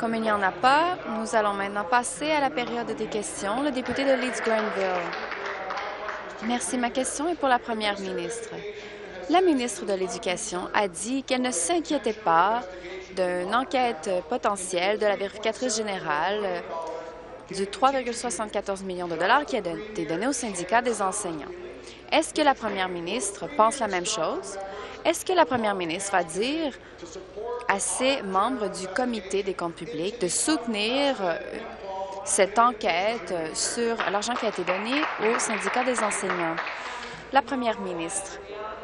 Comme il n'y en a pas, nous allons maintenant passer à la période des questions. Le député de Leeds-Grenville. Merci. Ma question est pour la première ministre. La ministre de l'Éducation a dit qu'elle ne s'inquiétait pas d'une enquête potentielle de la vérificatrice générale du 3,74 millions de dollars qui a été donné au syndicat des enseignants. Est-ce que la première ministre pense la même chose? Est-ce que la première ministre va dire à ses membres du comité des comptes publics de soutenir cette enquête sur l'argent qui a été donné au syndicat des enseignants? La première ministre.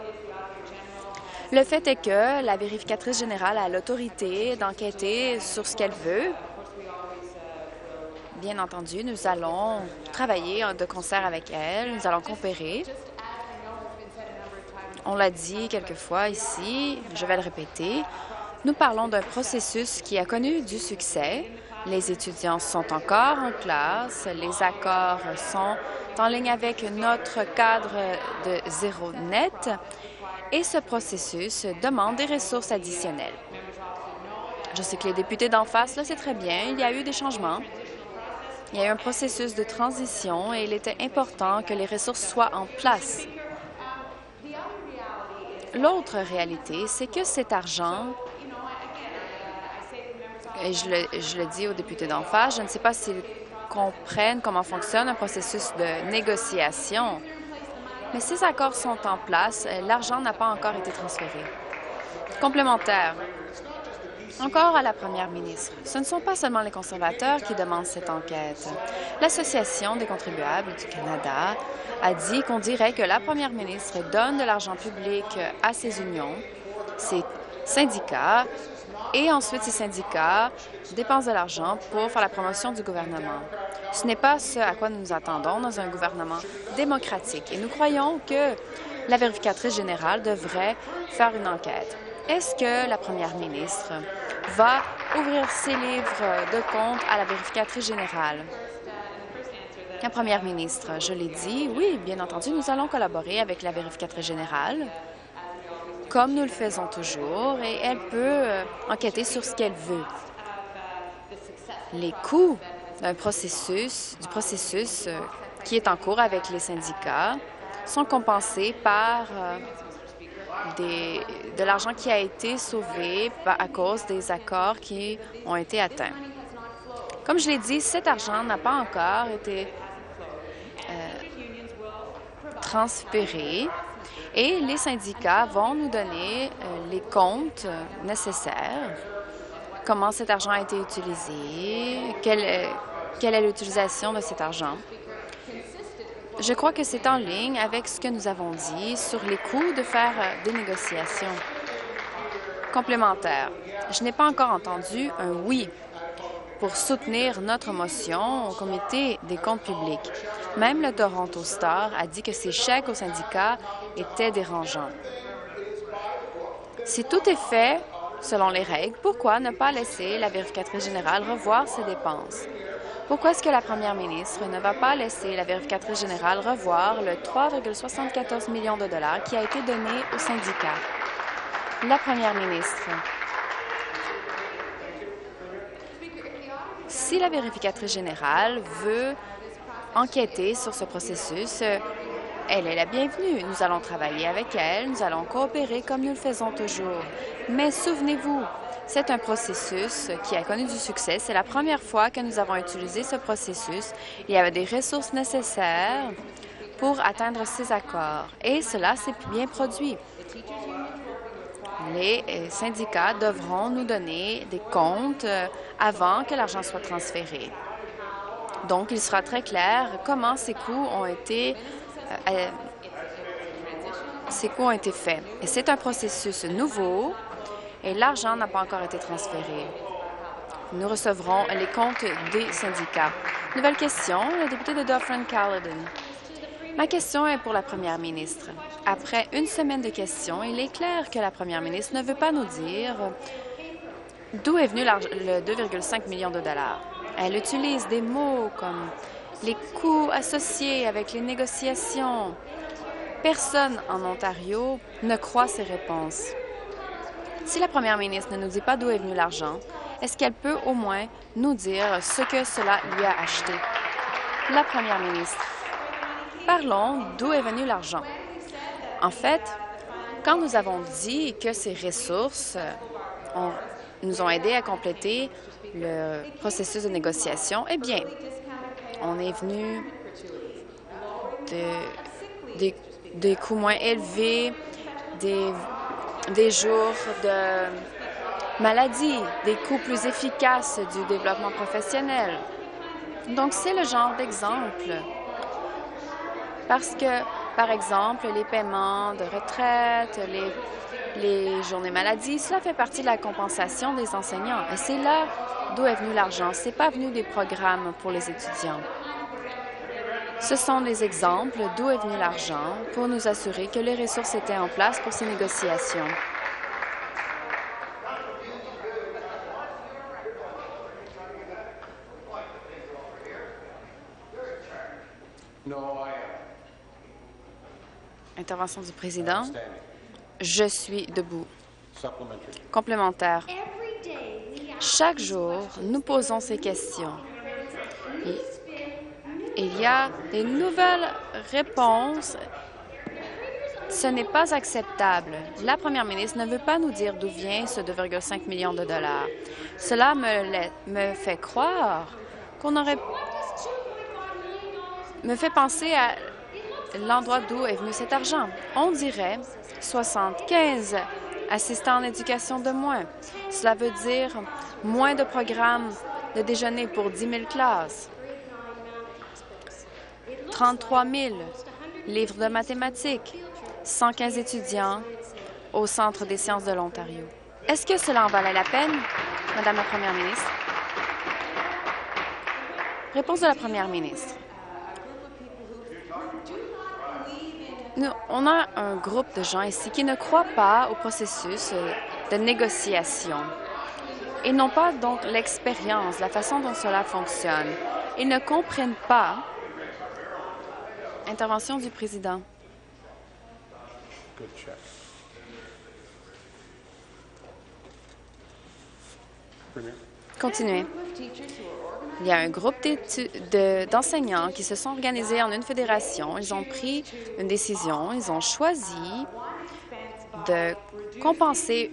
Le fait est que la vérificatrice générale a l'autorité d'enquêter sur ce qu'elle veut. Bien entendu, nous allons travailler de concert avec elle, nous allons coopérer. On l'a dit quelquefois ici, je vais le répéter, nous parlons d'un processus qui a connu du succès. Les étudiants sont encore en classe, les accords sont en ligne avec notre cadre de zéro net et ce processus demande des ressources additionnelles. Je sais que les députés d'en face, là, c'est très bien, il y a eu des changements. Il y a eu un processus de transition et il était important que les ressources soient en place. L'autre réalité, c'est que cet argent, et je le dis aux députés d'en face, je ne sais pas s'ils comprennent comment fonctionne un processus de négociation, mais ces accords sont en place, l'argent n'a pas encore été transféré. Complémentaire. Encore à la première ministre, ce ne sont pas seulement les conservateurs qui demandent cette enquête. L'Association des contribuables du Canada a dit qu'on dirait que la première ministre donne de l'argent public à ses unions, ses syndicats, et ensuite ces syndicats dépensent de l'argent pour faire la promotion du gouvernement. Ce n'est pas ce à quoi nous nous attendons dans un gouvernement démocratique et nous croyons que la vérificatrice générale devrait faire une enquête. Est-ce que la première ministre va ouvrir ses livres de compte à la vérificatrice générale? La première ministre, je l'ai dit, oui, bien entendu, nous allons collaborer avec la vérificatrice générale, comme nous le faisons toujours, et elle peut enquêter sur ce qu'elle veut. Les coûts du processus qui est en cours avec les syndicats sont compensés par de l'argent qui a été sauvé à cause des accords qui ont été atteints. Comme je l'ai dit, cet argent n'a pas encore été transféré et les syndicats vont nous donner les comptes nécessaires, comment cet argent a été utilisé, quelle est l'utilisation de cet argent. Je crois que c'est en ligne avec ce que nous avons dit sur les coûts de faire des négociations. Complémentaire. Je n'ai pas encore entendu un oui pour soutenir notre motion au comité des comptes publics. Même le Toronto Star a dit que ces chèques aux syndicats étaient dérangeants. Si tout est fait selon les règles, pourquoi ne pas laisser la vérificatrice générale revoir ses dépenses? Pourquoi est-ce que la première ministre ne va pas laisser la vérificatrice générale revoir le 3,74 millions de dollars qui a été donné aux syndicats? La première ministre. Si la vérificatrice générale veut enquêter sur ce processus, elle est la bienvenue. Nous allons travailler avec elle, nous allons coopérer comme nous le faisons toujours. Mais souvenez-vous, c'est un processus qui a connu du succès. C'est la première fois que nous avons utilisé ce processus. Il y avait des ressources nécessaires pour atteindre ces accords. Et cela s'est bien produit. Les syndicats devront nous donner des comptes avant que l'argent soit transféré. Donc, il sera très clair comment ces coûts ont été faits. Et c'est un processus nouveau et l'argent n'a pas encore été transféré. Nous recevrons les comptes des syndicats. Nouvelle question, le député de Dufferin-Caledon. Ma question est pour la première ministre. Après une semaine de questions, il est clair que la première ministre ne veut pas nous dire d'où est venu le 2,5 millions de dollars. Elle utilise des mots comme les coûts associés avec les négociations. Personne en Ontario ne croit ces réponses. Si la première ministre ne nous dit pas d'où est venu l'argent, Est-ce qu'elle peut au moins nous dire ce que cela lui a acheté? La première ministre. Parlons d'où est venu l'argent. En fait, quand nous avons dit que ces ressources nous ont aidés à compléter le processus de négociation, eh bien, on est venu des coûts moins élevés, des jours de maladie, des coûts plus efficaces du développement professionnel. Donc, c'est le genre d'exemple. Parce que, par exemple, les paiements de retraite, les journées maladie, cela fait partie de la compensation des enseignants. Et c'est là d'où est venu l'argent. Ce n'est pas venu des programmes pour les étudiants. Ce sont des exemples d'où est venu l'argent pour nous assurer que les ressources étaient en place pour ces négociations. Intervention du président. Je suis debout. Complémentaire. Chaque jour, nous posons ces questions. Et il y a des nouvelles réponses. Ce n'est pas acceptable. La première ministre ne veut pas nous dire d'où vient ce 2,5 millions de dollars. Cela me fait croire me fait penser à l'endroit d'où est venu cet argent. On dirait 75 assistants en éducation de moins. Cela veut dire moins de programmes de déjeuner pour 10 000 classes, 33 000 livres de mathématiques, 115 étudiants au Centre des sciences de l'Ontario. Est-ce que cela en valait la peine, Madame la Première ministre? Réponse de la Première ministre. On a un groupe de gens ici qui ne croient pas au processus de négociation. Ils n'ont pas donc l'expérience, la façon dont cela fonctionne. Ils ne comprennent pas. Intervention du président. Continuez. Il y a un groupe d'enseignants qui se sont organisés en une fédération. Ils ont pris une décision. Ils ont choisi de compenser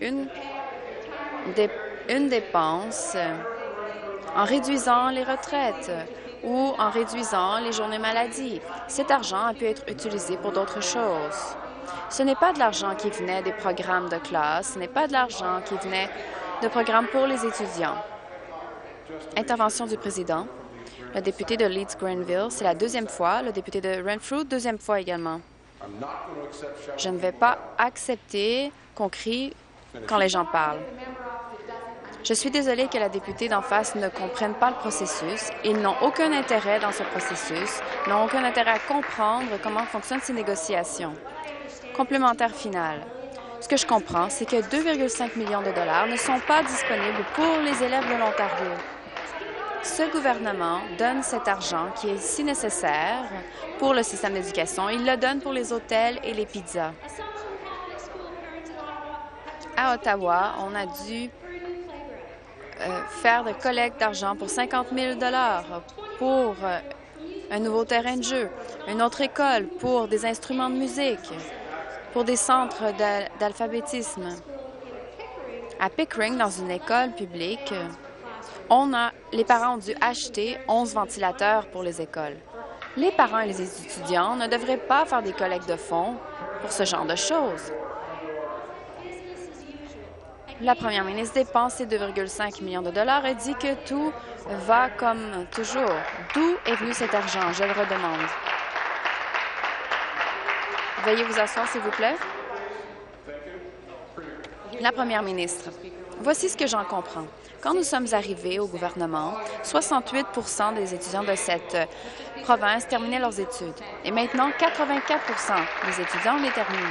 une dépense en réduisant les retraites ou en réduisant les journées maladie. Cet argent a pu être utilisé pour d'autres choses. Ce n'est pas de l'argent qui venait des programmes de classe, ce n'est pas de l'argent qui venait de programmes pour les étudiants. Intervention du président. Le député de Leeds-Grenville, c'est la deuxième fois. Le député de Renfrew, deuxième fois également. Je ne vais pas accepter qu'on crie quand les gens parlent. Je suis désolée que la députée d'en face ne comprenne pas le processus. Ils n'ont aucun intérêt dans ce processus, n'ont aucun intérêt à comprendre comment fonctionnent ces négociations. Complémentaire final. Ce que je comprends, c'est que 2,5 millions de dollars ne sont pas disponibles pour les élèves de l'Ontario. Ce gouvernement donne cet argent qui est si nécessaire pour le système d'éducation. Il le donne pour les hôtels et les pizzas. À Ottawa, on a dû faire de collecte d'argent pour 50 000 pour un nouveau terrain de jeu, une autre école pour des instruments de musique, pour des centres d'alphabétisme. À Pickering, dans une école publique, les parents ont dû acheter 11 ventilateurs pour les écoles. Les parents et les étudiants ne devraient pas faire des collectes de fonds pour ce genre de choses. La première ministre dépense ses 2,5 millions de dollars et dit que tout va comme toujours. D'où est venu cet argent? Je le redemande. Veuillez vous asseoir, s'il vous plaît. La première ministre. Voici ce que j'en comprends. Quand nous sommes arrivés au gouvernement, 68 des étudiants de cette province terminaient leurs études. Et maintenant, 84 des étudiants les terminent.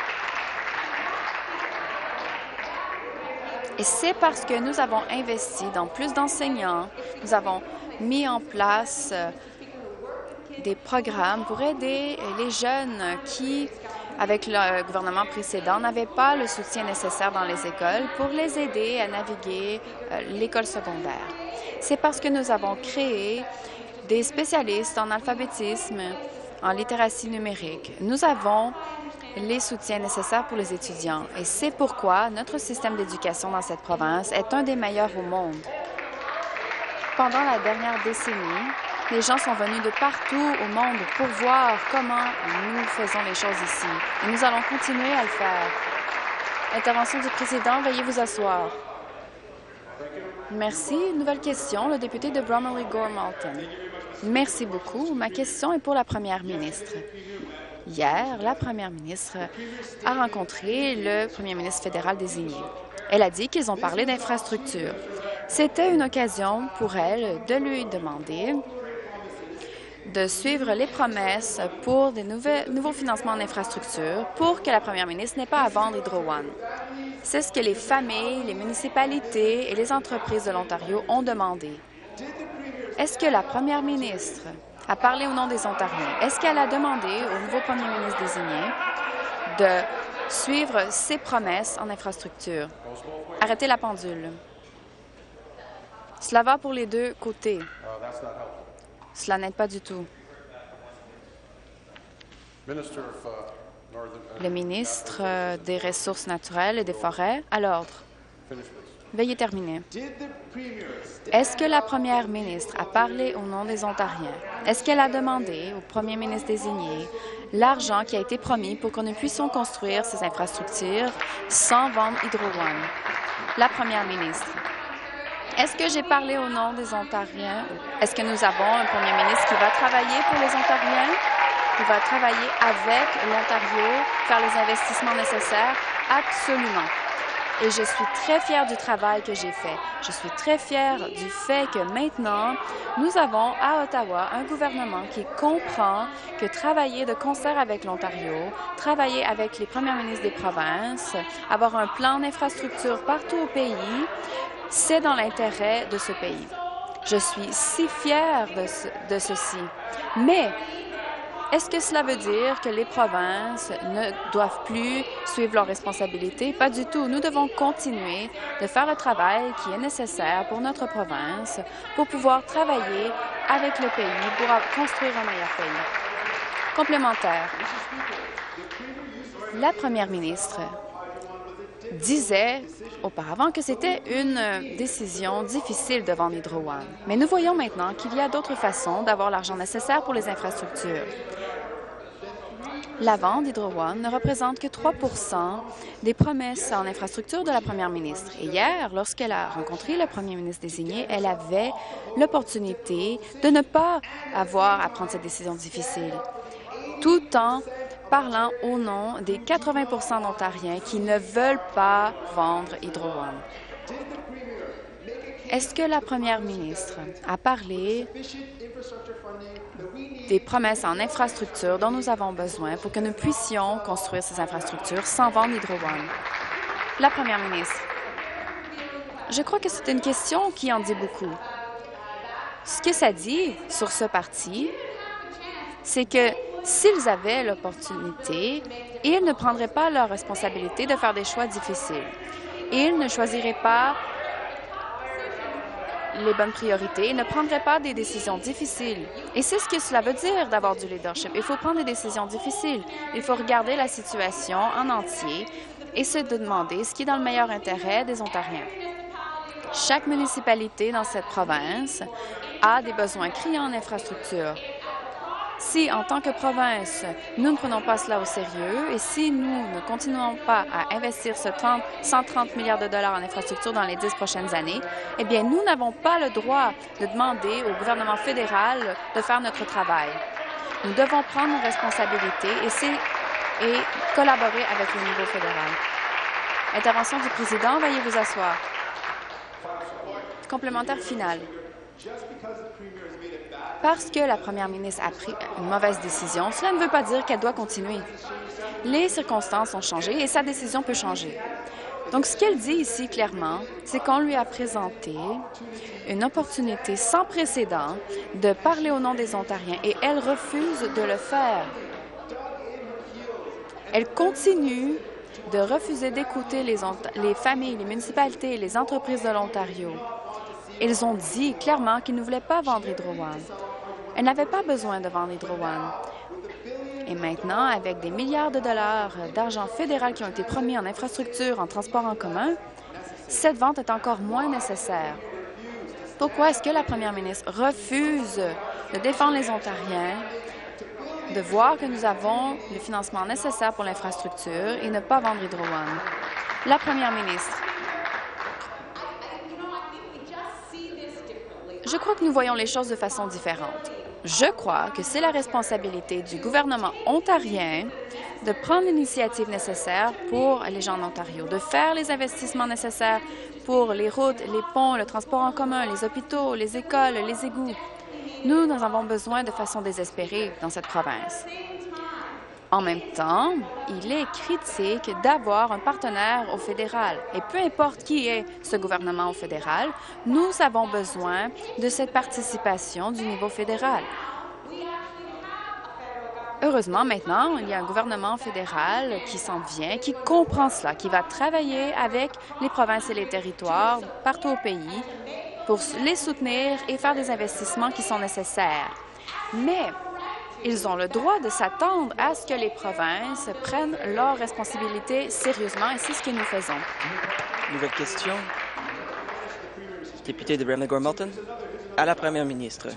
Et c'est parce que nous avons investi dans plus d'enseignants, nous avons mis en place des programmes pour aider les jeunes qui avec le gouvernement précédent, n'avaient pas le soutien nécessaire dans les écoles pour les aider à naviguer l'école secondaire. C'est parce que nous avons créé des spécialistes en alphabétisme, en littératie numérique. Nous avons les soutiens nécessaires pour les étudiants et c'est pourquoi notre système d'éducation dans cette province est un des meilleurs au monde. Pendant la dernière décennie, les gens sont venus de partout au monde pour voir comment nous faisons les choses ici. Et nous allons continuer à le faire. Intervention du président, veuillez vous asseoir. Merci. Nouvelle question, le député de Bromley-Gore-Malton. Merci beaucoup. Ma question est pour la première ministre. Hier, la première ministre a rencontré le premier ministre fédéral désigné. Elle a dit qu'ils ont parlé d'infrastructure. C'était une occasion pour elle de lui demander de suivre les promesses pour des nouveaux financements en infrastructure pour que la première ministre n'ait pas à vendre Hydro One. C'est ce que les familles, les municipalités et les entreprises de l'Ontario ont demandé. Est-ce que la première ministre a parlé au nom des Ontariens? Est-ce qu'elle a demandé au nouveau premier ministre désigné de suivre ses promesses en infrastructure? Arrêtez la pendule. Cela va pour les deux côtés. Cela n'aide pas du tout. Le ministre des Ressources naturelles et des Forêts, à l'ordre. Veuillez terminer. Est-ce que la première ministre a parlé au nom des Ontariens? Est-ce qu'elle a demandé au premier ministre désigné l'argent qui a été promis pour que nous puissions construire ces infrastructures sans vendre Hydro One? La première ministre. Est-ce que j'ai parlé au nom des Ontariens? Est-ce que nous avons un premier ministre qui va travailler pour les Ontariens, qui va travailler avec l'Ontario, faire les investissements nécessaires? Absolument. Et je suis très fière du travail que j'ai fait. Je suis très fière du fait que maintenant, nous avons à Ottawa un gouvernement qui comprend que travailler de concert avec l'Ontario, travailler avec les premiers ministres des provinces, avoir un plan d'infrastructure partout au pays, c'est dans l'intérêt de ce pays. Je suis si fière de ceci. Mais est-ce que cela veut dire que les provinces ne doivent plus suivre leurs responsabilités? Pas du tout. Nous devons continuer de faire le travail qui est nécessaire pour notre province pour pouvoir travailler avec le pays pour construire un meilleur pays. Complémentaire. La première ministre disait auparavant que c'était une décision difficile de vendre Hydro One. Mais nous voyons maintenant qu'il y a d'autres façons d'avoir l'argent nécessaire pour les infrastructures. La vente d'Hydro One ne représente que 3 des promesses en infrastructure de la première ministre. Et hier, lorsqu'elle a rencontré le premier ministre désigné, elle avait l'opportunité de ne pas avoir à prendre cette décision difficile, tout en parlant au nom des 80 d'Ontariens qui ne veulent pas vendre Hydro One. Est-ce que la première ministre a parlé des promesses en infrastructure dont nous avons besoin pour que nous puissions construire ces infrastructures sans vendre Hydro One? La première ministre. Je crois que c'est une question qui en dit beaucoup. Ce que ça dit sur ce parti, c'est que s'ils avaient l'opportunité, ils ne prendraient pas leur responsabilité de faire des choix difficiles. Ils ne choisiraient pas les bonnes priorités, ils ne prendraient pas des décisions difficiles. Et c'est ce que cela veut dire d'avoir du leadership. Il faut prendre des décisions difficiles. Il faut regarder la situation en entier et se demander ce qui est dans le meilleur intérêt des Ontariens. Chaque municipalité dans cette province a des besoins criants en infrastructure. Si, en tant que province, nous ne prenons pas cela au sérieux et si nous ne continuons pas à investir 130 milliards de dollars en infrastructure dans les 10 prochaines années, eh bien, nous n'avons pas le droit de demander au gouvernement fédéral de faire notre travail. Nous devons prendre nos responsabilités et collaborer avec le niveau fédéral. Intervention du président, veuillez vous asseoir. Complémentaire final. Parce que la première ministre a pris une mauvaise décision, cela ne veut pas dire qu'elle doit continuer. Les circonstances ont changé et sa décision peut changer. Donc, ce qu'elle dit ici clairement, c'est qu'on lui a présenté une opportunité sans précédent de parler au nom des Ontariens et elle refuse de le faire. Elle continue de refuser d'écouter les familles, les municipalités et les entreprises de l'Ontario. Ils ont dit clairement qu'ils ne voulaient pas vendre Hydro One. Elle n'avait pas besoin de vendre Hydro One. Et maintenant, avec des milliards de dollars d'argent fédéral qui ont été promis en infrastructure, en transport en commun, cette vente est encore moins nécessaire. Pourquoi est-ce que la première ministre refuse de défendre les Ontariens, de voir que nous avons le financement nécessaire pour l'infrastructure et ne pas vendre Hydro One? La première ministre. Je crois que nous voyons les choses de façon différente. Je crois que c'est la responsabilité du gouvernement ontarien de prendre l'initiative nécessaire pour les gens d'Ontario, de faire les investissements nécessaires pour les routes, les ponts, le transport en commun, les hôpitaux, les écoles, les égouts. Nous en avons besoin de façon désespérée dans cette province. En même temps, il est critique d'avoir un partenaire au fédéral. Et peu importe qui est ce gouvernement au fédéral, nous avons besoin de cette participation du niveau fédéral. Heureusement, maintenant, il y a un gouvernement fédéral qui s'en vient, qui comprend cela, qui va travailler avec les provinces et les territoires partout au pays pour les soutenir et faire des investissements qui sont nécessaires. Mais ils ont le droit de s'attendre à ce que les provinces prennent leurs responsabilités sérieusement et c'est ce que nous faisons. Nouvelle question. Député de Bramley-Gormalton. À la première ministre.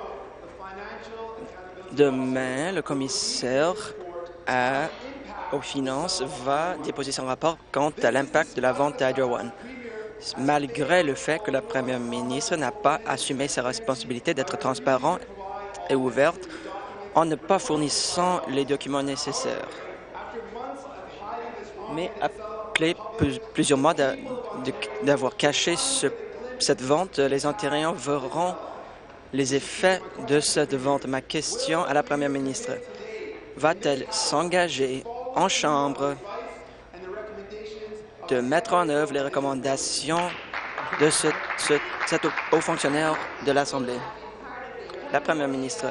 Demain, le commissaire aux finances va déposer son rapport quant à l'impact de la vente d'Hydro One, malgré le fait que la première ministre n'a pas assumé sa responsabilité d'être transparente et ouverte en ne pas fournissant les documents nécessaires. Mais après plusieurs mois d'avoir caché cette vente, les Ontariens verront les effets de cette vente. Ma question à la première ministre, va-t-elle s'engager en Chambre de mettre en œuvre les recommandations de cet haut fonctionnaire de l'Assemblée? La première ministre.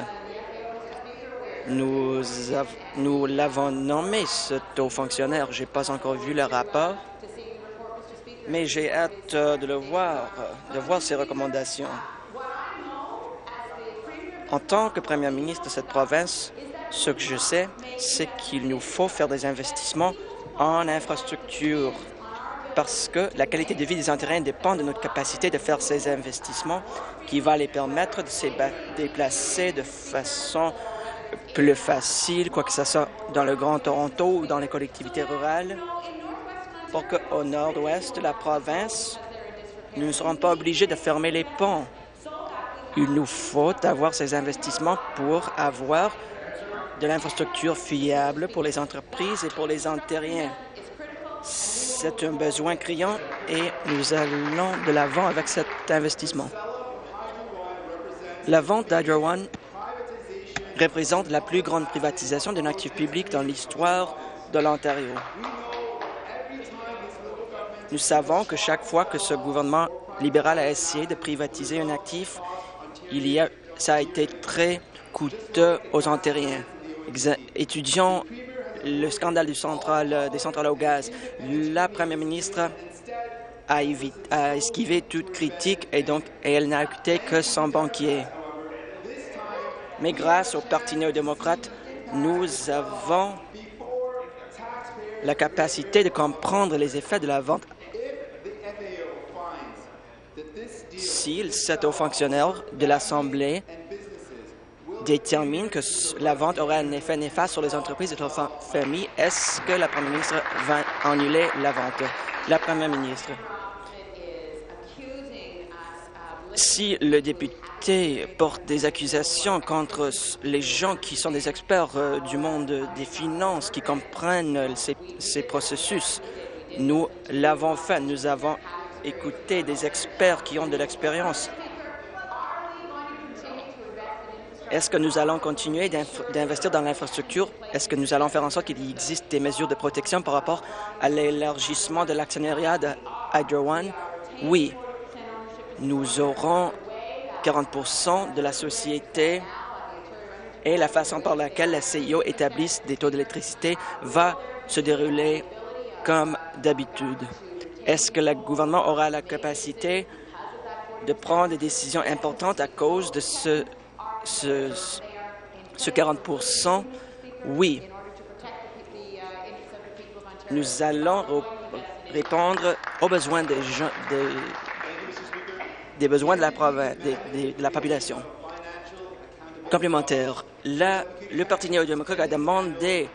Nous l'avons nommé, cet haut fonctionnaire. Je n'ai pas encore vu le rapport, mais j'ai hâte de voir ses recommandations. En tant que première ministre de cette province, ce que je sais, c'est qu'il nous faut faire des investissements en infrastructure parce que la qualité de vie des Ontariens dépend de notre capacité de faire ces investissements qui va les permettre de se déplacer de façon plus facile, quoi que ce soit dans le Grand Toronto ou dans les collectivités rurales, pour qu'au nord-ouest de la province, nous ne serons pas obligés de fermer les ponts. Il nous faut avoir ces investissements pour avoir de l'infrastructure fiable pour les entreprises et pour les Ontariens. C'est un besoin criant et nous allons de l'avant avec cet investissement. La vente d'Hydro One représente la plus grande privatisation d'un actif public dans l'histoire de l'Ontario. Nous savons que chaque fois que ce gouvernement libéral a essayé de privatiser un actif, ça a été très coûteux aux Ontariens. Étudions le scandale des centrales au gaz. La première ministre a esquivé toute critique et elle n'a écouté que son banquier. Mais grâce au Parti néo-démocrate, nous avons la capacité de comprendre les effets de la vente. Si cet haut fonctionnaire de l'Assemblée détermine que la vente aura un effet néfaste sur les entreprises et les familles, est-ce que la première ministre va annuler la vente? La première ministre. Si le député porte des accusations contre les gens qui sont des experts du monde des finances, qui comprennent ces processus, nous l'avons fait. Nous avons écouté des experts qui ont de l'expérience. Est-ce que nous allons continuer d'investir dans l'infrastructure? Est-ce que nous allons faire en sorte qu'il existe des mesures de protection par rapport à l'élargissement de l'actionnariat de Hydro One? Oui. Nous aurons 40% de la société et la façon par laquelle la CIO établisse des taux d'électricité va se dérouler comme d'habitude. Est-ce que le gouvernement aura la capacité de prendre des décisions importantes à cause de ce 40 %? Oui. Nous allons répondre aux besoins des gens, des besoins de la province, de la population. Complémentaire, le Parti néo-démocrate a demandé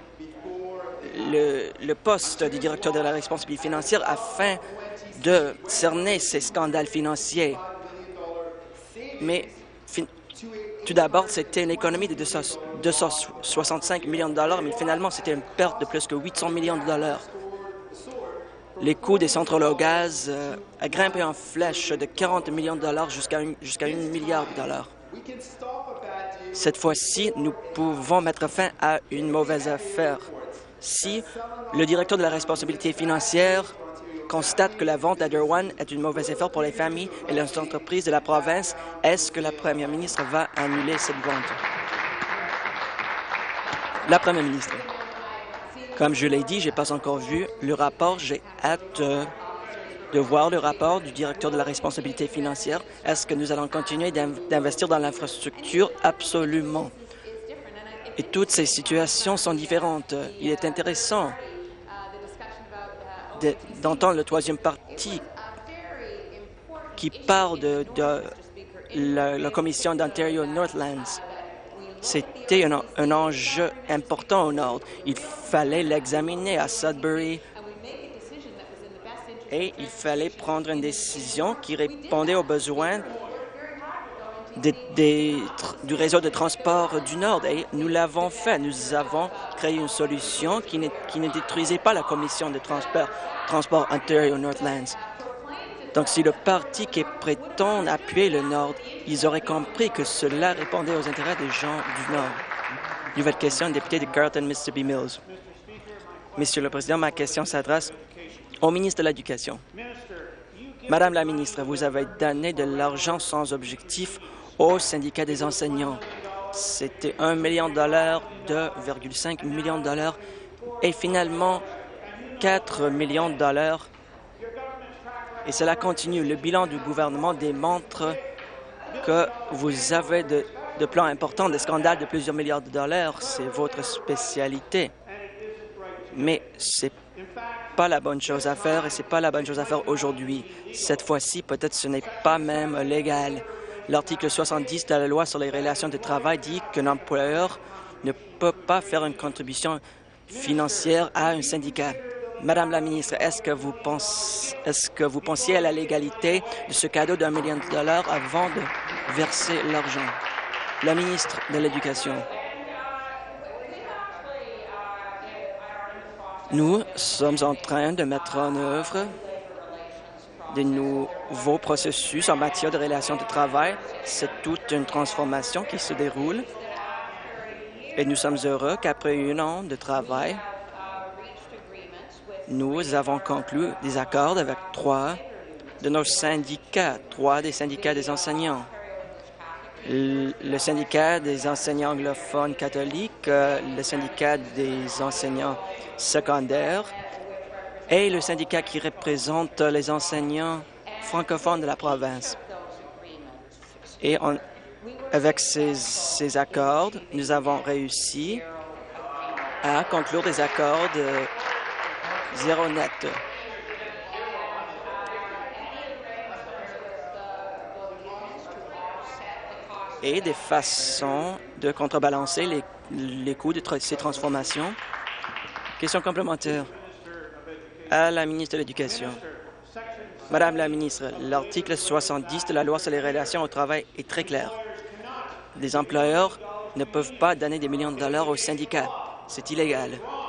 le poste du directeur de la responsabilité financière afin de cerner ces scandales financiers. Mais tout d'abord, c'était une économie de 265 millions de dollars, mais finalement, c'était une perte de plus que 800 millions de dollars. Les coûts des centrales au gaz a grimpé en flèche de 40 millions de dollars jusqu'à 1 milliard de dollars. Cette fois-ci, nous pouvons mettre fin à une mauvaise affaire. Si le directeur de la responsabilité financière constate que la vente d'Aderwan est une mauvaise affaire pour les familles et les entreprises de la province, est-ce que la première ministre va annuler cette vente? La première ministre. Comme je l'ai dit, je n'ai pas encore vu le rapport. J'ai hâte de voir le rapport du directeur de la responsabilité financière. Est-ce que nous allons continuer d'investir dans l'infrastructure? Absolument. Et toutes ces situations sont différentes. Il est intéressant d'entendre le troisième parti qui parle de la commission d'Ontario Northlands. C'était un enjeu important au Nord. Il fallait l'examiner à Sudbury et il fallait prendre une décision qui répondait aux besoins du réseau de transport du Nord. Et nous l'avons fait. Nous avons créé une solution qui ne détruisait pas la commission de transport Ontario Northlands. Donc, si le parti qui prétend appuyer le Nord, ils auraient compris que cela répondait aux intérêts des gens du Nord. Nouvelle question, député de Carleton, Mississippi Mills. Monsieur le Président, ma question s'adresse au ministre de l'Éducation. Madame la ministre, vous avez donné de l'argent sans objectif au syndicat des enseignants. C'était 1 million de dollars, 2,5 millions de dollars et finalement 4 millions de dollars. Et cela continue. Le bilan du gouvernement démontre que vous avez de plans importants, des scandales de plusieurs milliards de dollars. C'est votre spécialité. Mais c'est pas la bonne chose à faire et c'est pas la bonne chose à faire aujourd'hui. Cette fois-ci, peut-être ce n'est pas même légal. L'article 70 de la loi sur les relations de travail dit qu'un employeur ne peut pas faire une contribution financière à un syndicat. Madame la ministre, est-ce que vous pensiez à la légalité de ce cadeau d'1 million de dollars avant de verser l'argent? La ministre de l'Éducation. Nous sommes en train de mettre en œuvre de nouveaux processus en matière de relations de travail. C'est toute une transformation qui se déroule. Et nous sommes heureux qu'après 1 an de travail, nous avons conclu des accords avec 3 de nos syndicats, 3 des syndicats des enseignants. Le syndicat des enseignants anglophones catholiques, le syndicat des enseignants secondaires et le syndicat qui représente les enseignants francophones de la province. Et avec ces accords, nous avons réussi à conclure des accords de zéro net. Et des façons de contrebalancer les coûts de ces transformations. Question complémentaire à la ministre de l'Éducation. Madame la ministre, l'article 70 de la loi sur les relations au travail est très clair. Les employeurs ne peuvent pas donner des millions de dollars aux syndicats. C'est illégal.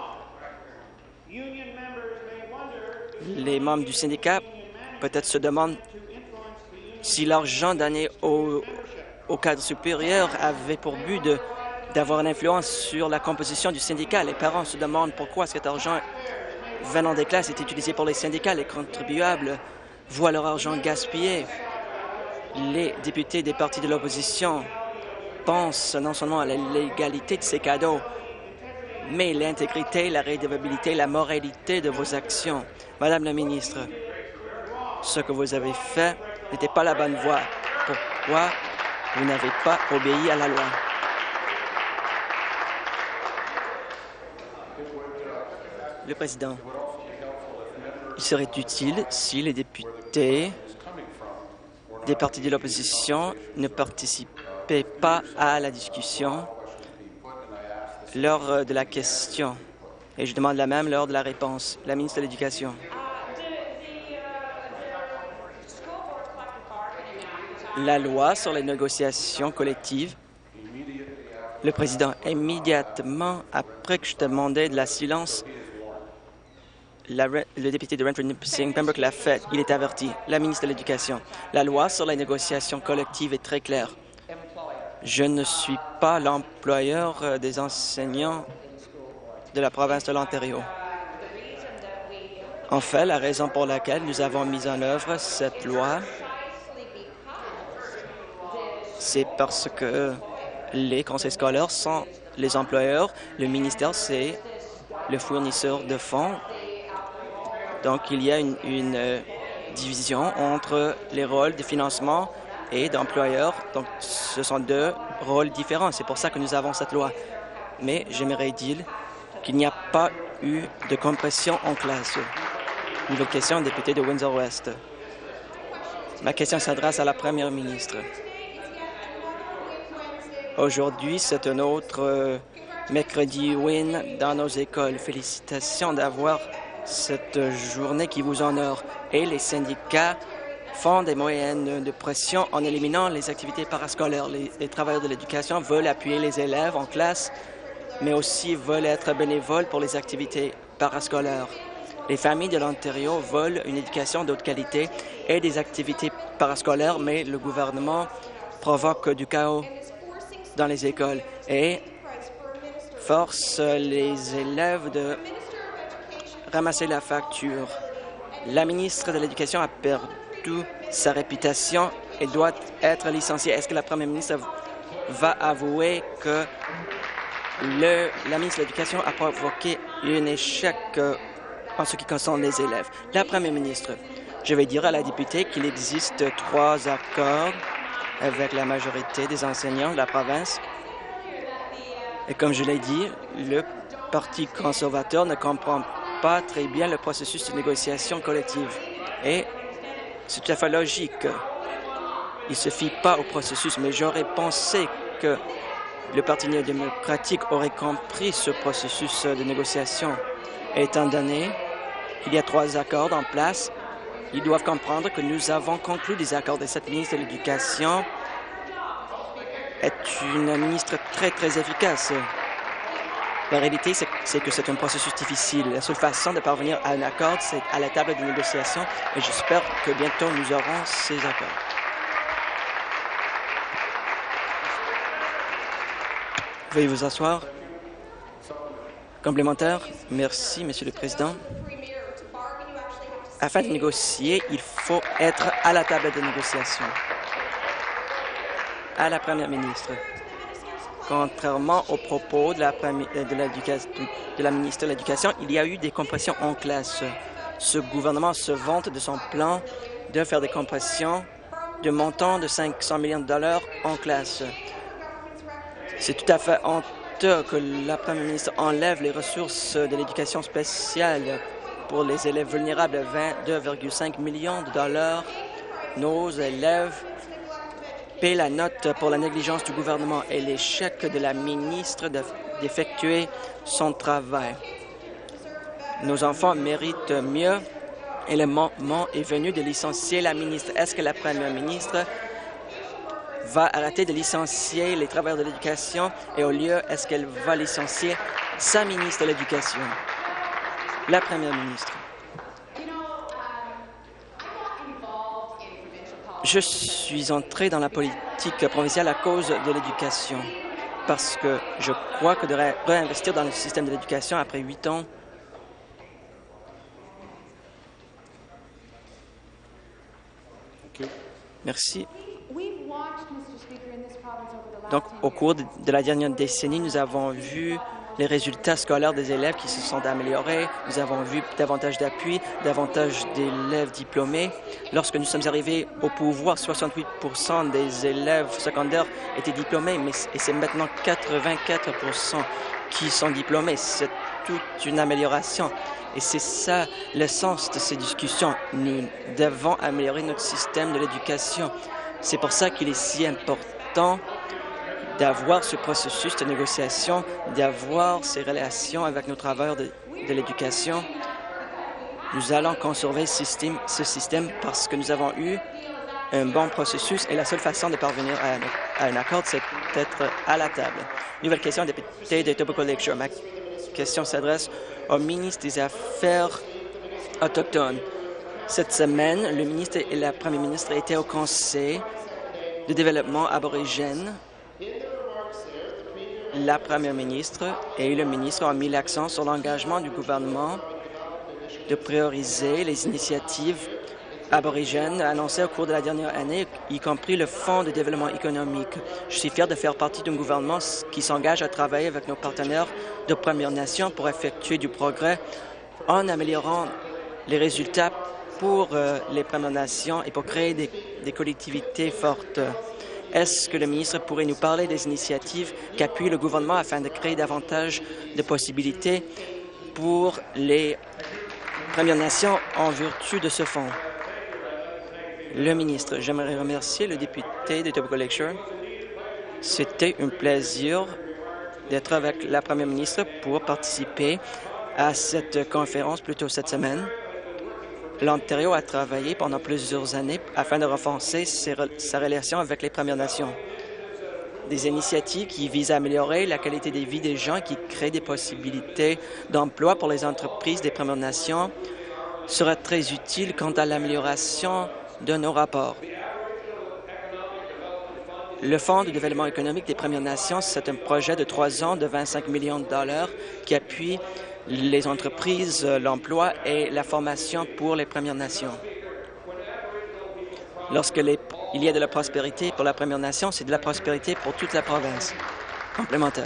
Les membres du syndicat peut-être se demandent si l'argent donné au cadre supérieur avait pour but d'avoir une influence sur la composition du syndicat. Les parents se demandent pourquoi cet argent venant des classes est utilisé pour les syndicats. Les contribuables voient leur argent gaspillé. Les députés des partis de l'opposition pensent non seulement à la légalité de ces cadeaux, mais l'intégrité, la redevabilité, la moralité de vos actions. Madame la ministre, ce que vous avez fait n'était pas la bonne voie. Pourquoi vous n'avez pas obéi à la loi? Le président, il serait utile si les députés des partis de l'opposition ne participaient pas à la discussion lors de la question. Et je demande la même lors de la réponse. La ministre de l'Éducation. La loi sur les négociations collectives, le président, immédiatement après que je demandais de la silence, le député de Renfrew-Nipissing, Pembroke l'a fait. Il est averti. La ministre de l'Éducation. La loi sur les négociations collectives est très claire. Je ne suis pas l'employeur des enseignants de la province de l'Ontario. En fait, la raison pour laquelle nous avons mis en œuvre cette loi, c'est parce que les conseils scolaires sont les employeurs, le ministère, c'est le fournisseur de fonds. Donc, il y a une division entre les rôles de financement et d'employeurs. Donc, ce sont deux rôles différents. C'est pour ça que nous avons cette loi. Mais j'aimerais dire qu'il n'y a pas eu de compression en classe. Nouvelle question, député de Windsor-West. Ma question s'adresse à la première ministre. Aujourd'hui, c'est un autre mercredi win dans nos écoles. Félicitations d'avoir cette journée qui vous honore. Et les syndicats font des moyens de pression en éliminant les activités parascolaires. Les travailleurs de l'éducation veulent appuyer les élèves en classe, mais aussi veulent être bénévoles pour les activités parascolaires. Les familles de l'Ontario veulent une éducation de haute qualité et des activités parascolaires, mais le gouvernement provoque du chaos dans les écoles et force les élèves de ramasser la facture. La ministre de l'Éducation a perdu sa réputation et doit être licenciée. Est-ce que la première ministre va avouer que la ministre de l'Éducation a provoqué un échec en ce qui concerne les élèves? La première ministre, je vais dire à la députée qu'il existe 3 accords avec la majorité des enseignants de la province. Et comme je l'ai dit, le Parti conservateur ne comprend pas très bien le processus de négociation collective. Et c'est tout à fait logique. Il ne se fie pas au processus, mais j'aurais pensé que le Parti néo-démocratique aurait compris ce processus de négociation. Étant donné qu'il y a 3 accords en place, ils doivent comprendre que nous avons conclu des accords et cette ministre de l'Éducation est une ministre très, très efficace. La réalité, c'est que c'est un processus difficile. La seule façon de parvenir à un accord, c'est à la table de négociation et j'espère que bientôt nous aurons ces accords. Veuillez vous asseoir. Complémentaire. Merci, Monsieur le Président. Afin de négocier, il faut être à la table de négociation. À la Première ministre. Contrairement aux propos de la ministre de l'Éducation, il y a eu des compressions en classe. Ce gouvernement se vante de son plan de faire des compressions de montant de 500 millions de dollars en classe. C'est tout à fait honteux que la Première ministre enlève les ressources de l'éducation spéciale pour les élèves vulnérables de 22,5 millions de dollars. Nos élèves paient la note pour la négligence du gouvernement et l'échec de la ministre d'effectuer son travail. Nos enfants méritent mieux et le moment est venu de licencier la ministre. Est-ce que la première ministre va arrêter de licencier les travailleurs de l'éducation et au lieu, est-ce qu'elle va licencier sa ministre de l'Éducation? La première ministre. Je suis entré dans la politique provinciale à cause de l'éducation, parce que je crois que de réinvestir dans le système de l'éducation après 8 ans, merci. Donc, au cours de la dernière décennie, nous avons vu les résultats scolaires des élèves qui se sont améliorés. Nous avons vu davantage d'appui, davantage d'élèves diplômés. Lorsque nous sommes arrivés au pouvoir, 68 des élèves secondaires étaient diplômés, et c'est maintenant 84 qui sont diplômés. C'est toute une amélioration. Et c'est ça le sens de ces discussions. Nous devons améliorer notre système de l'éducation. C'est pour ça qu'il est si important d'avoir ce processus de négociation, d'avoir ces relations avec nos travailleurs de l'éducation. Nous allons conserver ce système parce que nous avons eu un bon processus et la seule façon de parvenir à un accord, c'est d'être à la table. Nouvelle question, député de Etobicoke Lakeshore. Ma question s'adresse au ministre des Affaires autochtones. Cette semaine, le ministre et la première ministre étaient au Conseil de développement aborigène. La première ministre et le ministre ont mis l'accent sur l'engagement du gouvernement de prioriser les initiatives aborigènes annoncées au cours de la dernière année, y compris le Fonds de développement économique. Je suis fier de faire partie d'un gouvernement qui s'engage à travailler avec nos partenaires de Premières Nations pour effectuer du progrès en améliorant les résultats pour les Premières Nations et pour créer des collectivités fortes. Est-ce que le ministre pourrait nous parler des initiatives qu'appuie le gouvernement afin de créer davantage de possibilités pour les Premières Nations en vertu de ce fonds? Le ministre, j'aimerais remercier le député de Etobicoke Lakeshore. C'était un plaisir d'être avec la première ministre pour participer à cette conférence plus tôt cette semaine. L'Ontario a travaillé pendant plusieurs années afin de renforcer sa relation avec les Premières Nations. Des initiatives qui visent à améliorer la qualité de vie des gens, qui créent des possibilités d'emploi pour les entreprises des Premières Nations, sera très utile quant à l'amélioration de nos rapports. Le Fonds de développement économique des Premières Nations, c'est un projet de 3 ans de 25 millions de dollars qui appuie les entreprises, l'emploi et la formation pour les Premières Nations. Lorsqu'il y a de la prospérité pour la Première Nation, c'est de la prospérité pour toute la province. Complémentaire.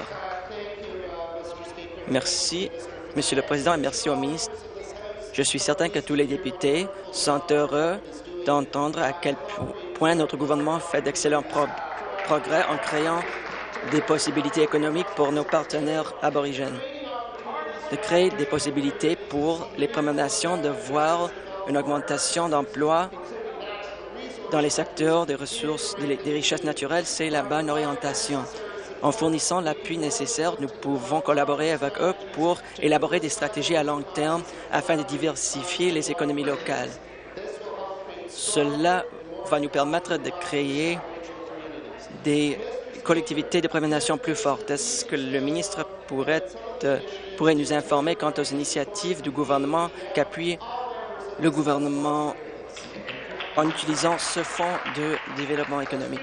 Merci, Monsieur le Président, et merci au ministre. Je suis certain que tous les députés sont heureux d'entendre à quel point notre gouvernement fait d'excellents progrès en créant des possibilités économiques pour nos partenaires aborigènes, de créer des possibilités pour les Premières Nations de voir une augmentation d'emplois dans les secteurs des ressources, des richesses naturelles. C'est la bonne orientation. En fournissant l'appui nécessaire, nous pouvons collaborer avec eux pour élaborer des stratégies à long terme afin de diversifier les économies locales. Cela va nous permettre de créer des collectivités de Premières Nations plus fortes. Est-ce que le ministre pourrait nous informer quant aux initiatives du gouvernement qu'appuie le gouvernement en utilisant ce fonds de développement économique?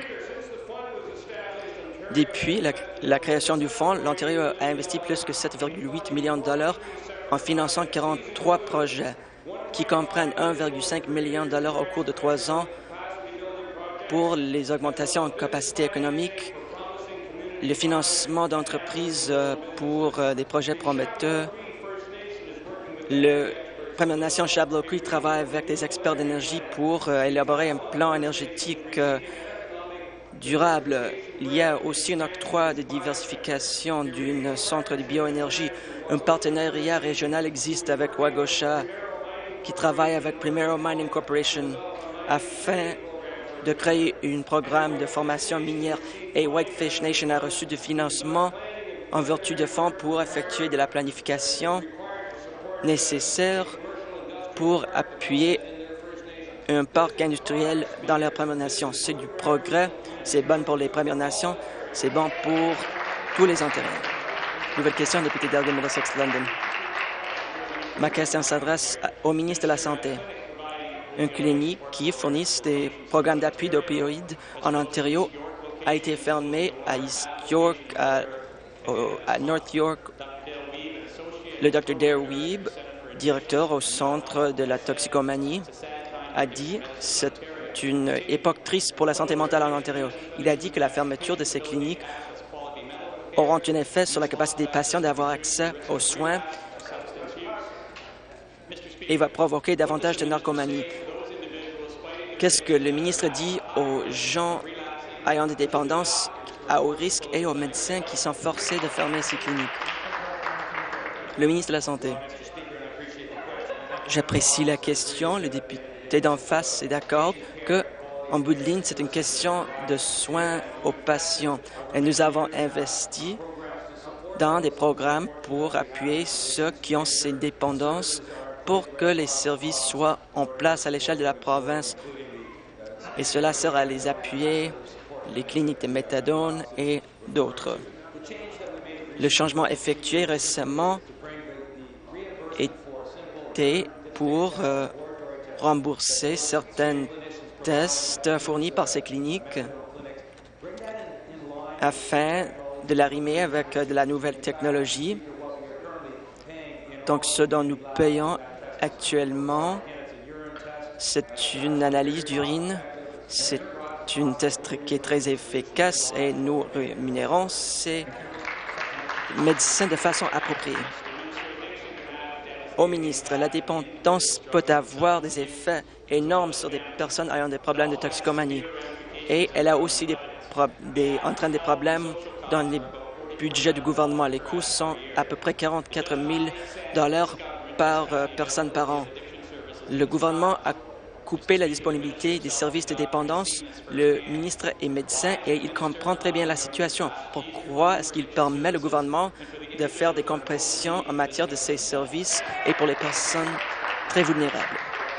Depuis la création du fonds, l'Ontario a investi plus que 7,8 millions de dollars en finançant 43 projets qui comprennent 1,5 million de dollars au cours de 3 ans pour les augmentations en capacité économique, le financement d'entreprises pour des projets prometteurs. Le Première Nation Shablo Cree travaille avec des experts d'énergie pour élaborer un plan énergétique durable. Il y a aussi un octroi de diversification d'un centre de bioénergie. Un partenariat régional existe avec Wagosha qui travaille avec Primero Mining Corporation afin de créer un programme de formation minière, et Whitefish Nation a reçu du financement en vertu de fonds pour effectuer de la planification nécessaire pour appuyer un parc industriel dans les Premières Nations. C'est du progrès, c'est bon pour les Premières Nations, c'est bon pour tous les Ontariens. Nouvelle question, député d'Elgin Middlesex London. Ma question s'adresse au ministre de la Santé. Une clinique qui fournit des programmes d'appui d'opioïdes en Ontario a été fermée à East York, à North York. Le Dr. Dare Weeb, directeur au Centre de la toxicomanie, a dit que c'est une époque triste pour la santé mentale en Ontario. Il a dit que la fermeture de ces cliniques auront un effet sur la capacité des patients d'avoir accès aux soins et va provoquer davantage de narcomanie. Qu'est-ce que le ministre dit aux gens ayant des dépendances à haut risque et aux médecins qui sont forcés de fermer ces cliniques? Le ministre de la Santé. J'apprécie la question. Le député d'en face est d'accord que, en bout de ligne, c'est une question de soins aux patients. Et nous avons investi dans des programmes pour appuyer ceux qui ont ces dépendances pour que les services soient en place à l'échelle de la province. Et cela sert à les appuyer, les cliniques de méthadone et d'autres. Le changement effectué récemment était pour rembourser certains tests fournis par ces cliniques afin de l'arrimer avec de la nouvelle technologie. Donc, ce dont nous payons actuellement, c'est une analyse d'urine, c'est une test qui est très efficace et nous rémunérons ces médecins de façon appropriée. Au ministre, la dépendance peut avoir des effets énormes sur des personnes ayant des problèmes de toxicomanie et elle a aussi entraîne des problèmes dans les budgets du gouvernement. Les coûts sont à peu près 44 000 $ par personne par an. Le gouvernement a coupé la disponibilité des services de dépendance. Le ministre est médecin et il comprend très bien la situation. Pourquoi est-ce qu'il permet au gouvernement de faire des compressions en matière de ces services et pour les personnes très vulnérables?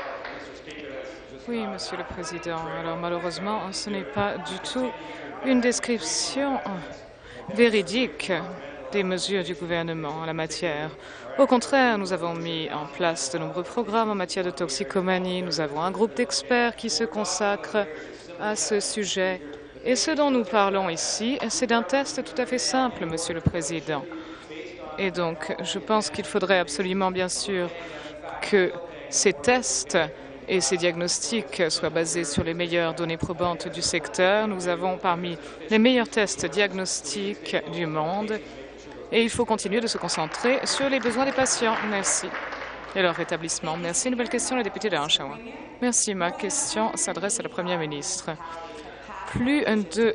Oui, Monsieur le Président. Alors malheureusement, ce n'est pas du tout une description véridique des mesures du gouvernement en la matière. Au contraire, nous avons mis en place de nombreux programmes en matière de toxicomanie. Nous avons un groupe d'experts qui se consacre à ce sujet. Et ce dont nous parlons ici, c'est d'un test tout à fait simple, Monsieur le Président. Et donc, je pense qu'il faudrait absolument, bien sûr, que ces tests et ces diagnostics soient basés sur les meilleures données probantes du secteur. Nous avons parmi les meilleurs tests diagnostiques du monde et il faut continuer de se concentrer sur les besoins des patients. Merci. Et leur rétablissement. Merci. Nouvelle question, la députée de Oshawa. Merci. Ma question s'adresse à la Première ministre. Plus de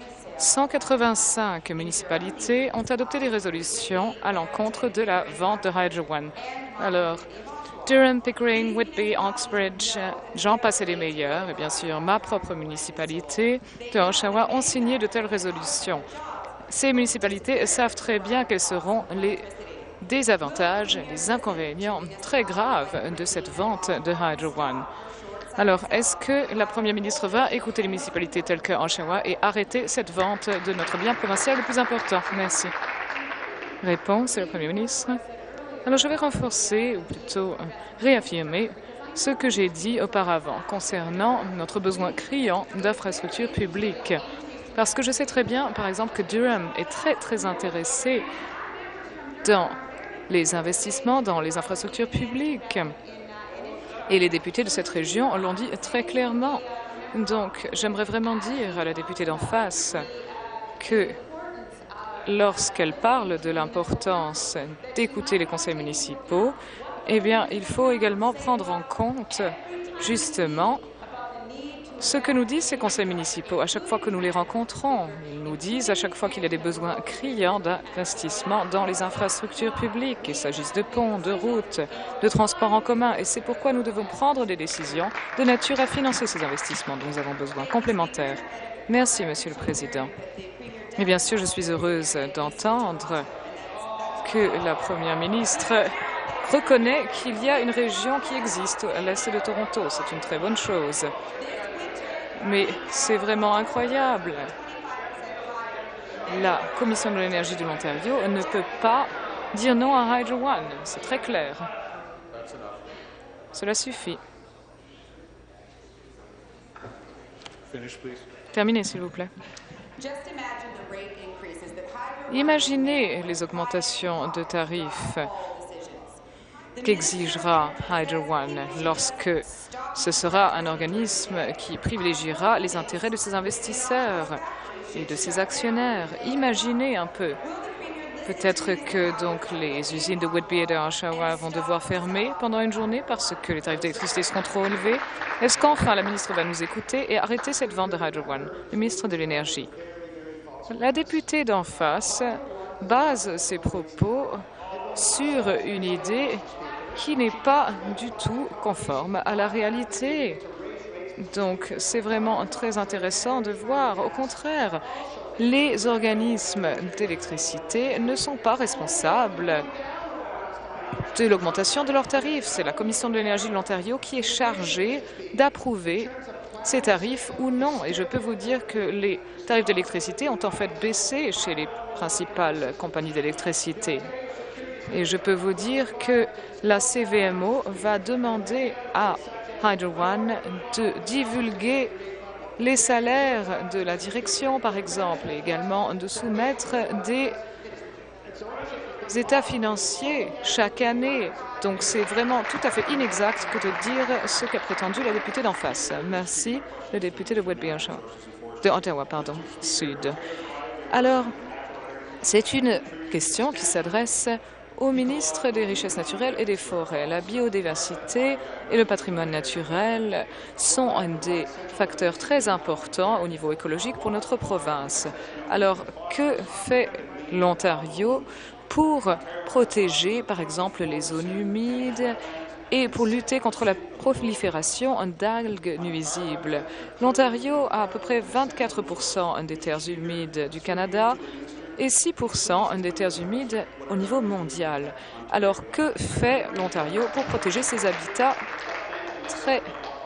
185 municipalités ont adopté des résolutions à l'encontre de la vente de Hydro One. Alors, Durham, Pickering, Whitby, Oxbridge, j'en passe les meilleurs. Et bien sûr, ma propre municipalité de Oshawa ont signé de telles résolutions. Ces municipalités savent très bien quels seront les désavantages, les inconvénients très graves de cette vente de Hydro One. Alors, est-ce que la Première ministre va écouter les municipalités telles que Oshawa et arrêter cette vente de notre bien provincial le plus important? Merci. Réponse, le Premier ministre. Alors, je vais renforcer, ou plutôt réaffirmer, ce que j'ai dit auparavant concernant notre besoin criant d'infrastructures publiques. Parce que je sais très bien, par exemple, que Durham est très intéressé dans les investissements dans les infrastructures publiques. Et les députés de cette région l'ont dit très clairement. Donc, j'aimerais vraiment dire à la députée d'en face que lorsqu'elle parle de l'importance d'écouter les conseils municipaux, eh bien, il faut également prendre en compte, justement, ce que nous disent ces conseils municipaux à chaque fois que nous les rencontrons. Ils nous disent à chaque fois qu'il y a des besoins criants d'investissement dans les infrastructures publiques, qu'il s'agisse de ponts, de routes, de transports en commun. Et c'est pourquoi nous devons prendre des décisions de nature à financer ces investissements dont nous avons besoin, complémentaires. Merci, Monsieur le Président. Et bien sûr, je suis heureuse d'entendre que la Première ministre reconnaît qu'il y a une région qui existe à l'est de Toronto. C'est une très bonne chose. Mais c'est vraiment incroyable. La Commission de l'énergie de l'Ontario ne peut pas dire non à Hydro One. C'est très clair. Cela suffit. Terminez, s'il vous plaît. Imaginez les augmentations de tarifs qu'exigera Hydro One lorsque ce sera un organisme qui privilégiera les intérêts de ses investisseurs. et de ses actionnaires. Imaginez un peu. Peut-être que donc les usines de Whitby et de Oshawa vont devoir fermer pendant une journée parce que les tarifs d'électricité seront trop élevés. Est-ce qu'enfin la ministre va nous écouter et arrêter cette vente de Hydro One, le ministre de l'Énergie? La députée d'en face base ses propos sur une idée qui n'est pas du tout conforme à la réalité. Donc, c'est vraiment très intéressant de voir. Au contraire, les organismes d'électricité ne sont pas responsables de l'augmentation de leurs tarifs. C'est la Commission de l'énergie de l'Ontario qui est chargée d'approuver ces tarifs ou non. Et je peux vous dire que les tarifs d'électricité ont en fait baissé chez les principales compagnies d'électricité. Et je peux vous dire que la CVMO va demander à Hydro One de divulguer les salaires de la direction, par exemple, et également de soumettre des états financiers chaque année. Donc c'est vraiment tout à fait inexact que de dire ce qu'a prétendu la députée d'en face. Merci, le député de Whitby, de Ottawa, Sud. Alors, c'est une question qui s'adresse au ministre des Richesses naturelles et des Forêts. La biodiversité et le patrimoine naturel sont des facteurs très importants au niveau écologique pour notre province. Alors, que fait l'Ontario pour protéger, par exemple, les zones humides et pour lutter contre la prolifération d'algues nuisibles? L'Ontario a à peu près 24% des terres humides du Canada et 6% des terres humides au niveau mondial. Alors, que fait l'Ontario pour protéger ces habitats très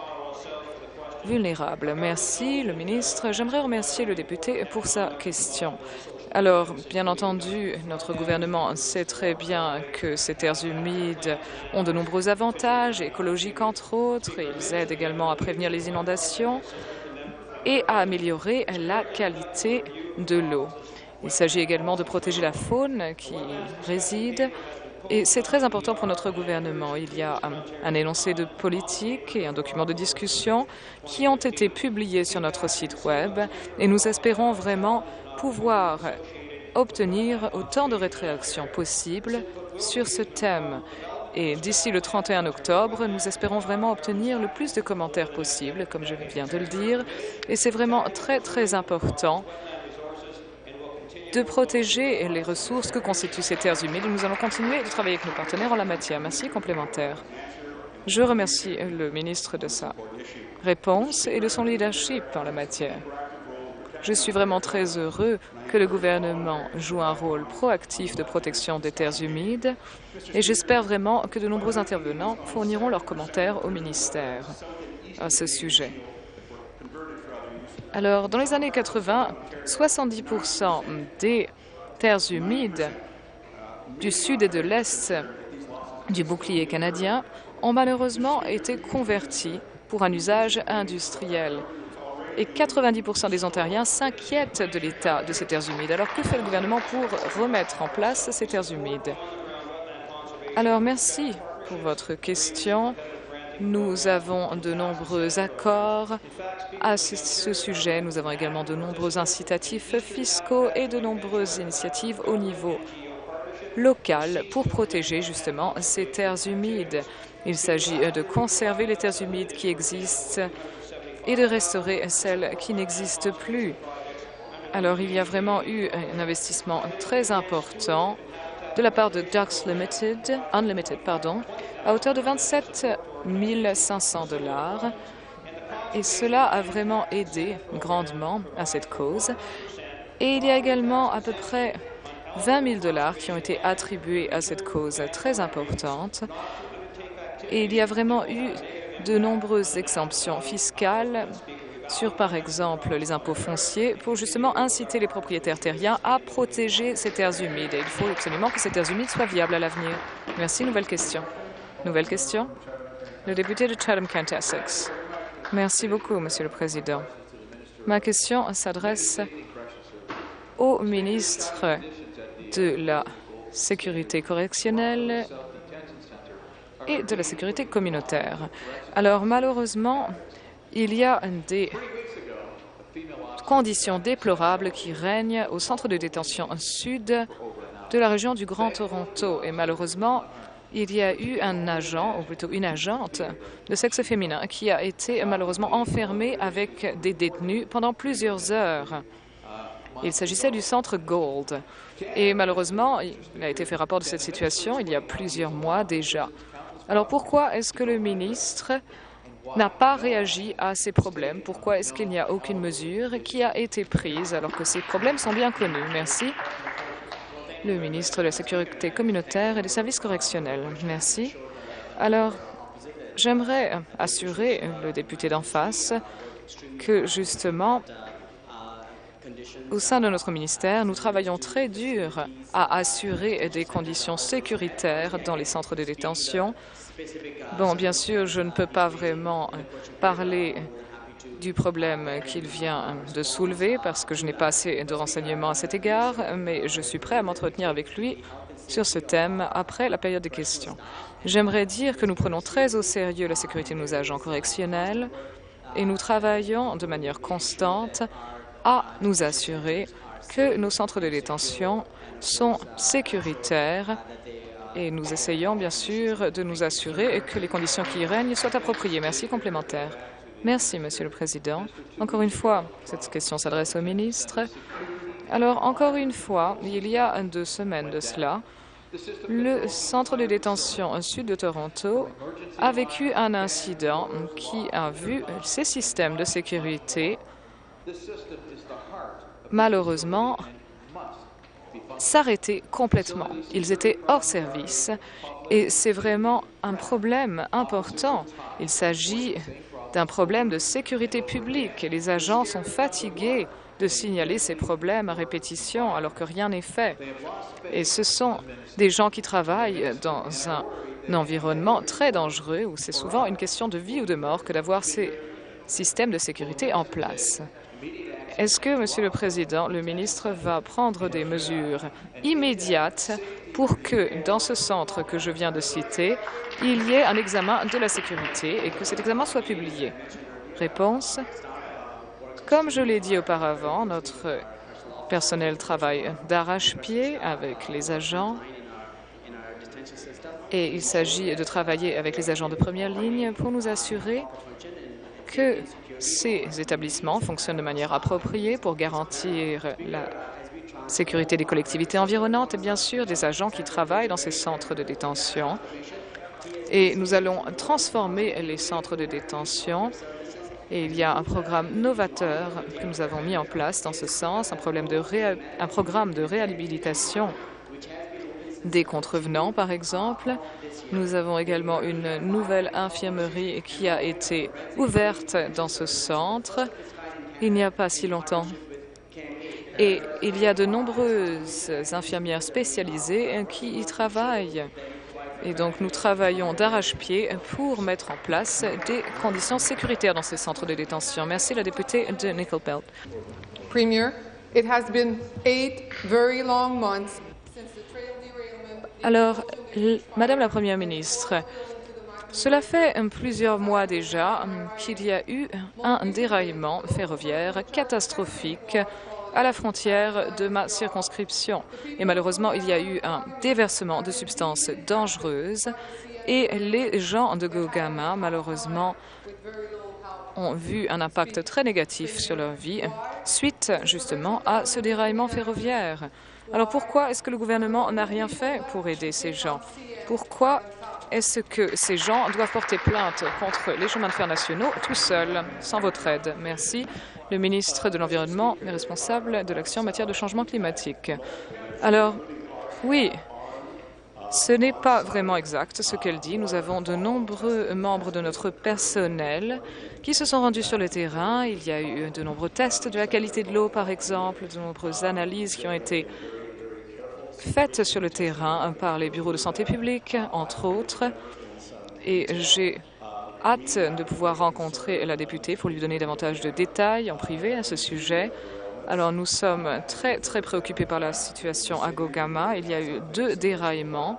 vulnérables? Merci, le ministre. J'aimerais remercier le député pour sa question. Alors, bien entendu, notre gouvernement sait très bien que ces terres humides ont de nombreux avantages écologiques, entre autres. Ils aident également à prévenir les inondations et à améliorer la qualité de l'eau. Il s'agit également de protéger la faune qui réside. Et c'est très important pour notre gouvernement. Il y a un énoncé de politique et un document de discussion qui ont été publiés sur notre site Web. Et nous espérons vraiment pouvoir obtenir autant de réactions possibles sur ce thème. Et d'ici le 31 octobre, nous espérons vraiment obtenir le plus de commentaires possible, comme je viens de le dire. Et c'est vraiment très, très important de protéger les ressources que constituent ces terres humides. Nous allons continuer de travailler avec nos partenaires en la matière. Merci, complémentaire. Je remercie le ministre de sa réponse et de son leadership en la matière. Je suis vraiment très heureux que le gouvernement joue un rôle proactif de protection des terres humides et j'espère vraiment que de nombreux intervenants fourniront leurs commentaires au ministère à ce sujet. Alors, dans les années 80, 70% des terres humides du sud et de l'est du bouclier canadien ont malheureusement été converties pour un usage industriel. Et 90% des Ontariens s'inquiètent de l'état de ces terres humides. Alors, que fait le gouvernement pour remettre en place ces terres humides? Alors, merci pour votre question. Nous avons de nombreux accords à ce sujet. Nous avons également de nombreux incitatifs fiscaux et de nombreuses initiatives au niveau local pour protéger justement ces terres humides. Il s'agit de conserver les terres humides qui existent et de restaurer celles qui n'existent plus. Alors, il y a vraiment eu un investissement très important de la part de Ducks Unlimited, à hauteur de 27 500 $. Et cela a vraiment aidé grandement à cette cause. Et il y a également à peu près 20 000 $ qui ont été attribués à cette cause très importante. Et il y a vraiment eu de nombreuses exemptions fiscales sur, par exemple, les impôts fonciers pour justement inciter les propriétaires terriens à protéger ces terres humides. Et il faut absolument que ces terres humides soient viables à l'avenir. Merci. Nouvelle question. Nouvelle question. Le député de Chatham-Kent Essex. Merci beaucoup, Monsieur le Président. Ma question s'adresse au ministre de la Sécurité correctionnelle et de la sécurité communautaire. Alors, malheureusement, il y a des conditions déplorables qui règnent au centre de détention sud de la région du Grand Toronto. Et malheureusement, il y a eu un agent, ou plutôt une agente de sexe féminin qui a été malheureusement enfermée avec des détenus pendant plusieurs heures. Il s'agissait du centre Gold. Et malheureusement, il a été fait rapport de cette situation il y a plusieurs mois déjà. Alors pourquoi est-ce que le ministre n'a pas réagi à ces problèmes? Pourquoi est-ce qu'il n'y a aucune mesure qui a été prise alors que ces problèmes sont bien connus? Merci. Le ministre de la Sécurité communautaire et des services correctionnels. Merci. Alors, j'aimerais assurer le député d'en face que, justement, au sein de notre ministère, nous travaillons très dur à assurer des conditions sécuritaires dans les centres de détention. Bon, bien sûr, je ne peux pas vraiment parler du problème qu'il vient de soulever parce que je n'ai pas assez de renseignements à cet égard, mais je suis prêt à m'entretenir avec lui sur ce thème après la période des questions. J'aimerais dire que nous prenons très au sérieux la sécurité de nos agents correctionnels et nous travaillons de manière constante à nous assurer que nos centres de détention sont sécuritaires et nous essayons bien sûr de nous assurer que les conditions qui y règnent soient appropriées. Merci. Complémentaire. Merci, Monsieur le Président. Encore une fois, cette question s'adresse au ministre. Alors, encore une fois, il y a 2 semaines de cela, le centre de détention sud de Toronto a vécu un incident qui a vu ses systèmes de sécurité malheureusement s'arrêter complètement. Ils étaient hors service et c'est vraiment un problème important. Il s'agit d'un problème de sécurité publique et les agents sont fatigués de signaler ces problèmes à répétition alors que rien n'est fait. Et ce sont des gens qui travaillent dans un environnement très dangereux où c'est souvent une question de vie ou de mort que d'avoir ces systèmes de sécurité en place. Est-ce que, Monsieur le Président, le ministre va prendre des mesures immédiates pour que, dans ce centre que je viens de citer, il y ait un examen de la sécurité et que cet examen soit publié? Réponse. Comme je l'ai dit auparavant, notre personnel travaille d'arrache-pied avec les agents et il s'agit de travailler avec les agents de première ligne pour nous assurer que ces établissements fonctionnent de manière appropriée pour garantir la sécurité des collectivités environnantes et bien sûr des agents qui travaillent dans ces centres de détention. Et nous allons transformer les centres de détention. Et il y a un programme novateur que nous avons mis en place dans ce sens, un programme de réhabilitation des contrevenants, par exemple. Nous avons également une nouvelle infirmerie qui a été ouverte dans ce centre il n'y a pas si longtemps. Et il y a de nombreuses infirmières spécialisées qui y travaillent. Et donc, nous travaillons d'arrache-pied pour mettre en place des conditions sécuritaires dans ces centres de détention. Merci, la députée de Nickel Belt. Premier, it has been 8 very long months since the trail derailment. Alors, Madame la Première ministre, cela fait plusieurs mois déjà qu'il y a eu un déraillement ferroviaire catastrophique à la frontière de ma circonscription. Et malheureusement, il y a eu un déversement de substances dangereuses et les gens de Gogama, malheureusement, ont vu un impact très négatif sur leur vie suite justement à ce déraillement ferroviaire. Alors pourquoi est-ce que le gouvernement n'a rien fait pour aider ces gens? Pourquoi est-ce que ces gens doivent porter plainte contre les chemins de fer nationaux tout seuls, sans votre aide? Merci. Le ministre de l'Environnement est responsable de l'action en matière de changement climatique. Alors, oui, ce n'est pas vraiment exact ce qu'elle dit. Nous avons de nombreux membres de notre personnel qui se sont rendus sur le terrain. Il y a eu de nombreux tests de la qualité de l'eau, par exemple, de nombreuses analyses qui ont été faites sur le terrain par les bureaux de santé publique, entre autres. Et j'ai hâte de pouvoir rencontrer la députée pour lui donner davantage de détails en privé à ce sujet. Alors, nous sommes très préoccupés par la situation à Gogama. Il y a eu 2 déraillements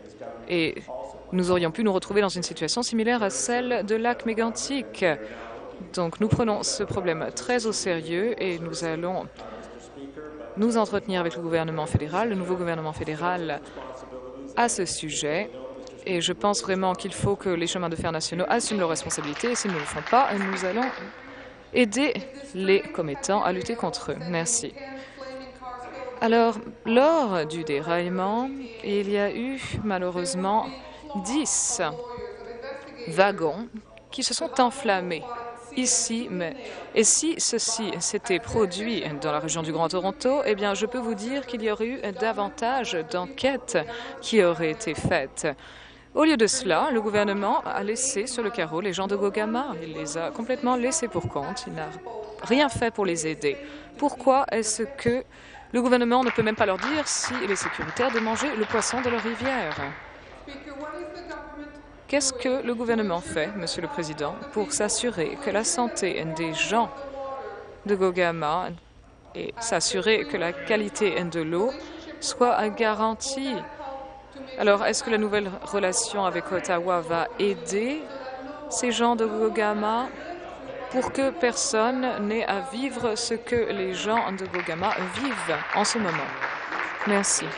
et nous aurions pu nous retrouver dans une situation similaire à celle de lac Mégantic. Donc, nous prenons ce problème très au sérieux et nous allons nous entretenir avec le gouvernement fédéral, le nouveau gouvernement fédéral, à ce sujet. Et je pense vraiment qu'il faut que les chemins de fer nationaux assument leurs responsabilités. Et s'ils ne le font pas, nous allons aider les commettants à lutter contre eux. Merci. Alors, lors du déraillement, il y a eu malheureusement 10 wagons qui se sont enflammés ici. Et si ceci s'était produit dans la région du Grand Toronto, eh bien, je peux vous dire qu'il y aurait eu davantage d'enquêtes qui auraient été faites. Au lieu de cela, le gouvernement a laissé sur le carreau les gens de Gogama. Il les a complètement laissés pour compte. Il n'a rien fait pour les aider. Pourquoi est-ce que le gouvernement ne peut même pas leur dire s'il est sécuritaire de manger le poisson de leur rivière? Qu'est-ce que le gouvernement fait, Monsieur le Président, pour s'assurer que la santé des gens de Gogama et s'assurer que la qualité de l'eau soit garantie? Alors, est-ce que la nouvelle relation avec Ottawa va aider ces gens de Gogama pour que personne n'ait à vivre ce que les gens de Gogama vivent en ce moment? Merci.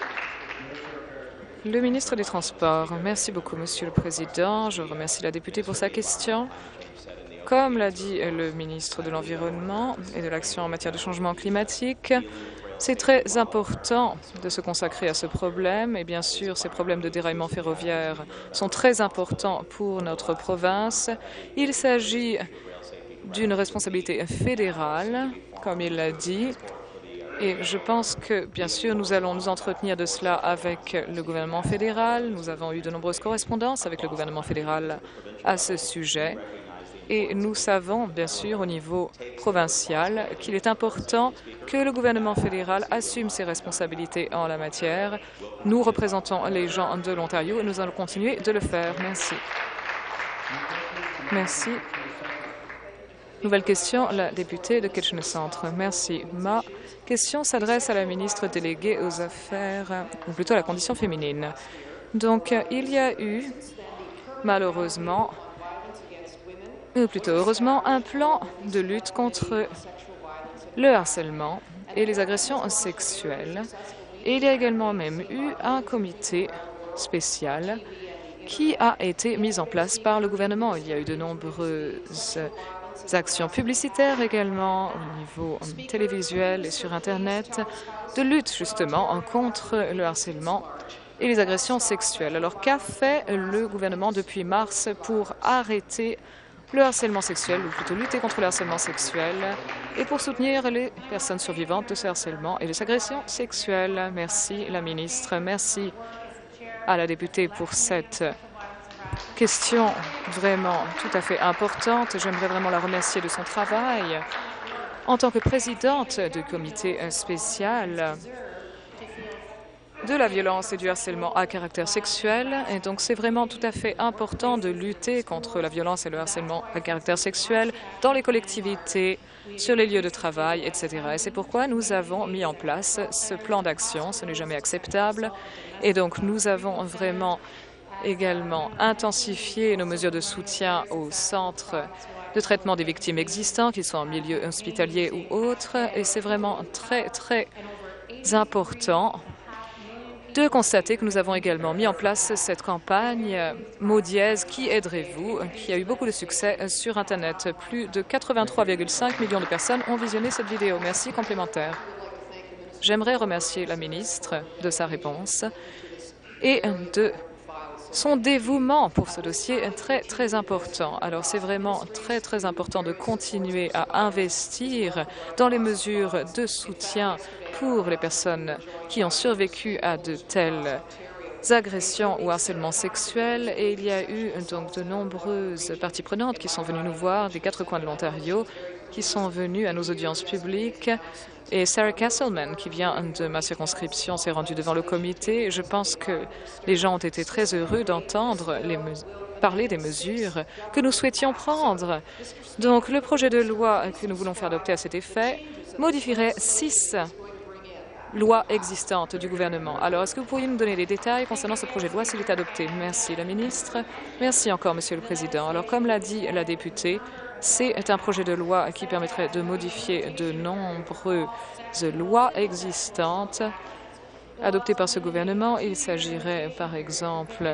Le ministre des Transports. Merci beaucoup, Monsieur le Président. Je remercie la députée pour sa question. Comme l'a dit le ministre de l'Environnement et de l'Action en matière de changement climatique, c'est très important de se consacrer à ce problème. Et bien sûr, ces problèmes de déraillement ferroviaire sont très importants pour notre province. Il s'agit d'une responsabilité fédérale, comme il l'a dit. Et je pense que, bien sûr, nous allons nous entretenir de cela avec le gouvernement fédéral. Nous avons eu de nombreuses correspondances avec le gouvernement fédéral à ce sujet. Et nous savons, bien sûr, au niveau provincial, qu'il est important que le gouvernement fédéral assume ses responsabilités en la matière. Nous représentons les gens de l'Ontario et nous allons continuer de le faire. Merci. Merci. Nouvelle question, la députée de Kitchener Centre. Merci. Ma question s'adresse à la ministre déléguée aux affaires, ou plutôt à la condition féminine. Donc, il y a eu, malheureusement, ou plutôt heureusement, un plan de lutte contre le harcèlement et les agressions sexuelles. Et il y a également même eu un comité spécial qui a été mis en place par le gouvernement. Il y a eu de nombreuses actions publicitaires également au niveau télévisuel et sur Internet de lutte justement contre le harcèlement et les agressions sexuelles. Alors, qu'a fait le gouvernement depuis mars pour arrêter le harcèlement sexuel, ou plutôt lutter contre le harcèlement sexuel, et pour soutenir les personnes survivantes de ce harcèlement et de ces agressions sexuelles? Merci, la ministre. Merci à la députée pour cette question vraiment tout à fait importante. J'aimerais vraiment la remercier de son travail en tant que présidente du comité spécial de la violence et du harcèlement à caractère sexuel. Et donc, c'est vraiment tout à fait important de lutter contre la violence et le harcèlement à caractère sexuel dans les collectivités, sur les lieux de travail, etc. Et c'est pourquoi nous avons mis en place ce plan d'action. Ce n'est jamais acceptable. Et donc, nous avons vraiment également intensifié nos mesures de soutien aux centres de traitement des victimes existants, qu'ils soient en milieu hospitalier ou autre. Et c'est vraiment très, très important de constater que nous avons également mis en place cette campagne Mot dièse, qui aiderez-vous, qui a eu beaucoup de succès sur Internet. Plus de 83,5 millions de personnes ont visionné cette vidéo. Merci. Complémentaire. J'aimerais remercier la ministre de sa réponse et de son dévouement pour ce dossier est très, très important. Alors, c'est vraiment très, très important de continuer à investir dans les mesures de soutien pour les personnes qui ont survécu à de telles agressions ou harcèlements sexuels. Et il y a eu donc de nombreuses parties prenantes qui sont venues nous voir des quatre coins de l'Ontario, qui sont venues à nos audiences publiques. Et Sarah Castleman, qui vient de ma circonscription, s'est rendue devant le comité. Je pense que les gens ont été très heureux d'entendre parler des mesures que nous souhaitions prendre. Donc, le projet de loi que nous voulons faire adopter à cet effet modifierait 6 lois existantes du gouvernement. Alors, est-ce que vous pourriez nous donner les détails concernant ce projet de loi s'il est adopté? Merci, la ministre. Merci encore, Monsieur le Président. Alors, comme l'a dit la députée, C'est un projet de loi qui permettrait de modifier de nombreuses lois existantes adoptées par ce gouvernement. Il s'agirait, par exemple,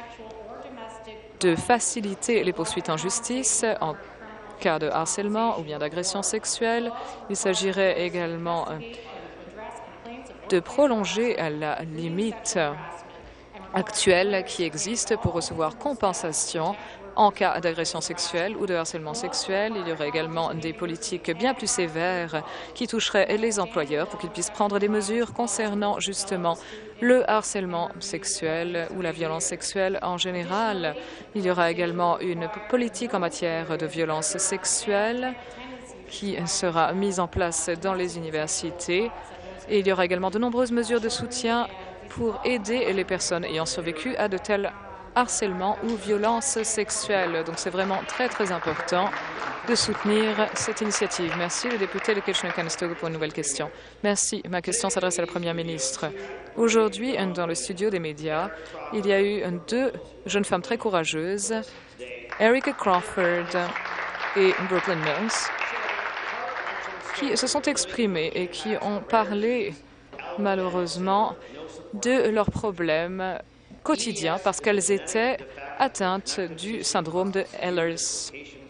de faciliter les poursuites en justice en cas de harcèlement ou bien d'agression sexuelle. Il s'agirait également de prolonger la limite actuelle qui existe pour recevoir compensation en cas d'agression sexuelle ou de harcèlement sexuel. Il y aurait également des politiques bien plus sévères qui toucheraient les employeurs pour qu'ils puissent prendre des mesures concernant justement le harcèlement sexuel ou la violence sexuelle en général. Il y aura également une politique en matière de violence sexuelle qui sera mise en place dans les universités. Et il y aura également de nombreuses mesures de soutien pour aider les personnes ayant survécu à de tels harcèlement ou violence sexuelle. Donc, c'est vraiment très, très important de soutenir cette initiative. Merci, le député de Kitchener-Conestoga, pour une nouvelle question. Merci. Ma question s'adresse à la Première ministre. Aujourd'hui, dans le studio des médias, il y a eu deux jeunes femmes très courageuses, Erica Crawford et Brooklyn Mills, qui se sont exprimées et qui ont parlé, malheureusement, de leurs problèmes quotidiens parce qu'elles étaient atteintes du syndrome de Ehlers.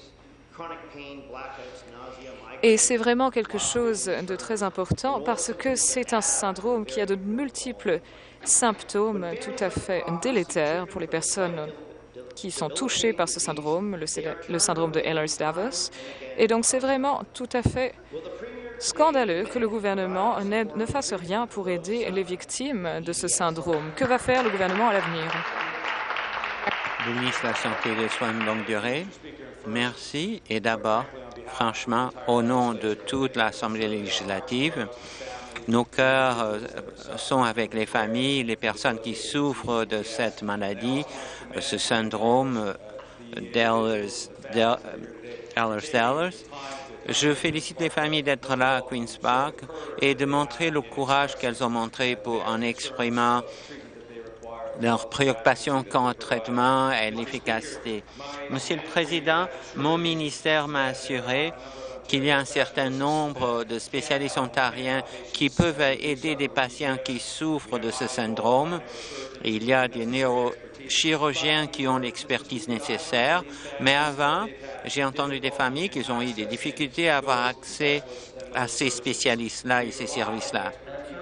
Et c'est vraiment quelque chose de très important parce que c'est un syndrome qui a de multiples symptômes tout à fait délétères pour les personnes qui sont touchées par ce syndrome, le syndrome de Ehlers-Danlos. Et donc, c'est vraiment tout à fait scandaleux que le gouvernement ne fasse rien pour aider les victimes de ce syndrome. Que va faire le gouvernement à l'avenir? Le ministre de la Santé et des Soins de longue durée. Merci. Et d'abord, franchement, au nom de toute l'Assemblée législative, nos cœurs sont avec les familles, les personnes qui souffrent de cette maladie, ce syndrome d'Ehlers-Danlos. Je félicite les familles d'être là à Queen's Park et de montrer le courage qu'elles ont montré en exprimant leurs préoccupations quant au traitement et l'efficacité. Monsieur le Président, mon ministère m'a assuré qu'il y a un certain nombre de spécialistes ontariens qui peuvent aider des patients qui souffrent de ce syndrome. Il y a des neurochirurgiens qui ont l'expertise nécessaire, mais avant, j'ai entendu des familles qui ont eu des difficultés à avoir accès à ces spécialistes-là et ces services-là.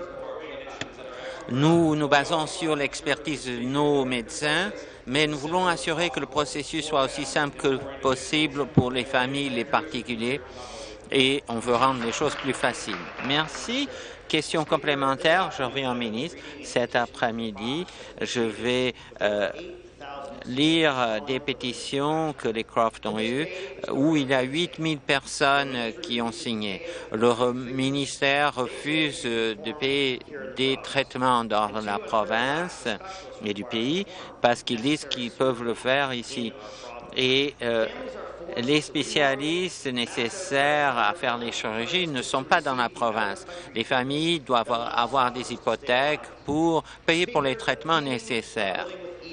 Nous nous basons sur l'expertise de nos médecins, mais nous voulons assurer que le processus soit aussi simple que possible pour les familles, les particuliers, et on veut rendre les choses plus faciles. Merci. Question complémentaire, je reviens au ministre. Cet après-midi, je vais lire des pétitions que les Croft ont eues, où il y a 8000 personnes qui ont signé. Leur ministère refuse de payer des traitements dans la province et du pays parce qu'ils disent qu'ils peuvent le faire ici. Et les spécialistes nécessaires à faire les chirurgies ne sont pas dans la province. Les familles doivent avoir des hypothèques pour payer pour les traitements nécessaires.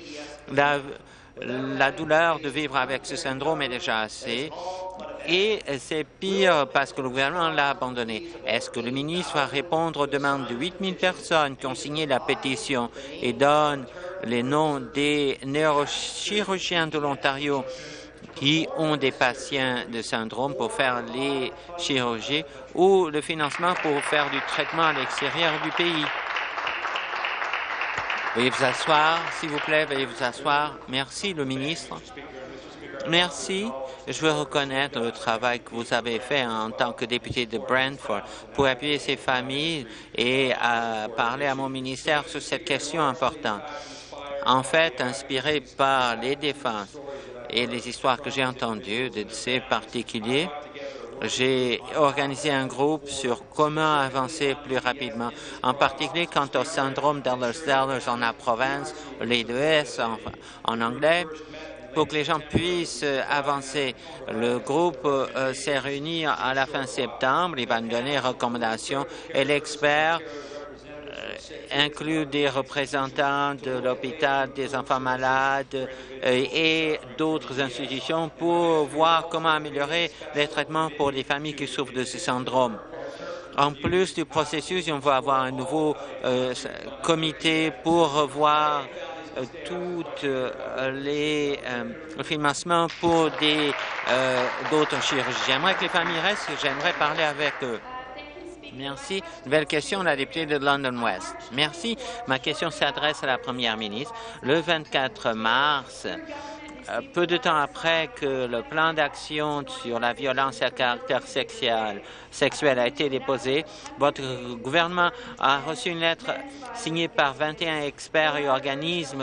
La douleur de vivre avec ce syndrome est déjà assez et c'est pire parce que le gouvernement l'a abandonné. Est-ce que le ministre va répondre aux demandes de 8000 personnes qui ont signé la pétition et donne les noms des neurochirurgiens de l'Ontario qui ont des patients de syndrome pour faire les chirurgies ou le financement pour faire du traitement à l'extérieur du pays? Veuillez vous asseoir, s'il vous plaît, veuillez vous asseoir. Merci, le ministre. Merci. Je veux reconnaître le travail que vous avez fait en tant que député de Brantford pour appuyer ces familles et parler à mon ministère sur cette question importante. En fait, inspiré par les défenses et les histoires que j'ai entendues de ces particuliers, j'ai organisé un groupe sur comment avancer plus rapidement, en particulier quant au syndrome d'Ehlers-Danlos en la province, les deux S en anglais, pour que les gens puissent avancer. Le groupe s'est réuni à la fin septembre, il va nous donner des recommandations et l'expert inclut des représentants de l'hôpital des enfants malades et d'autres institutions pour voir comment améliorer les traitements pour les familles qui souffrent de ce syndrome. En plus du processus, on va avoir un nouveau comité pour revoir toutes les financements pour d'autres chirurgies. J'aimerais que les familles restent, j'aimerais parler avec eux. Merci. Nouvelle question, la députée de London West. Merci. Ma question s'adresse à la première ministre. Le 24 mars, peu de temps après que le plan d'action sur la violence à caractère sexuel a été déposé, votre gouvernement a reçu une lettre signée par 21 experts et organismes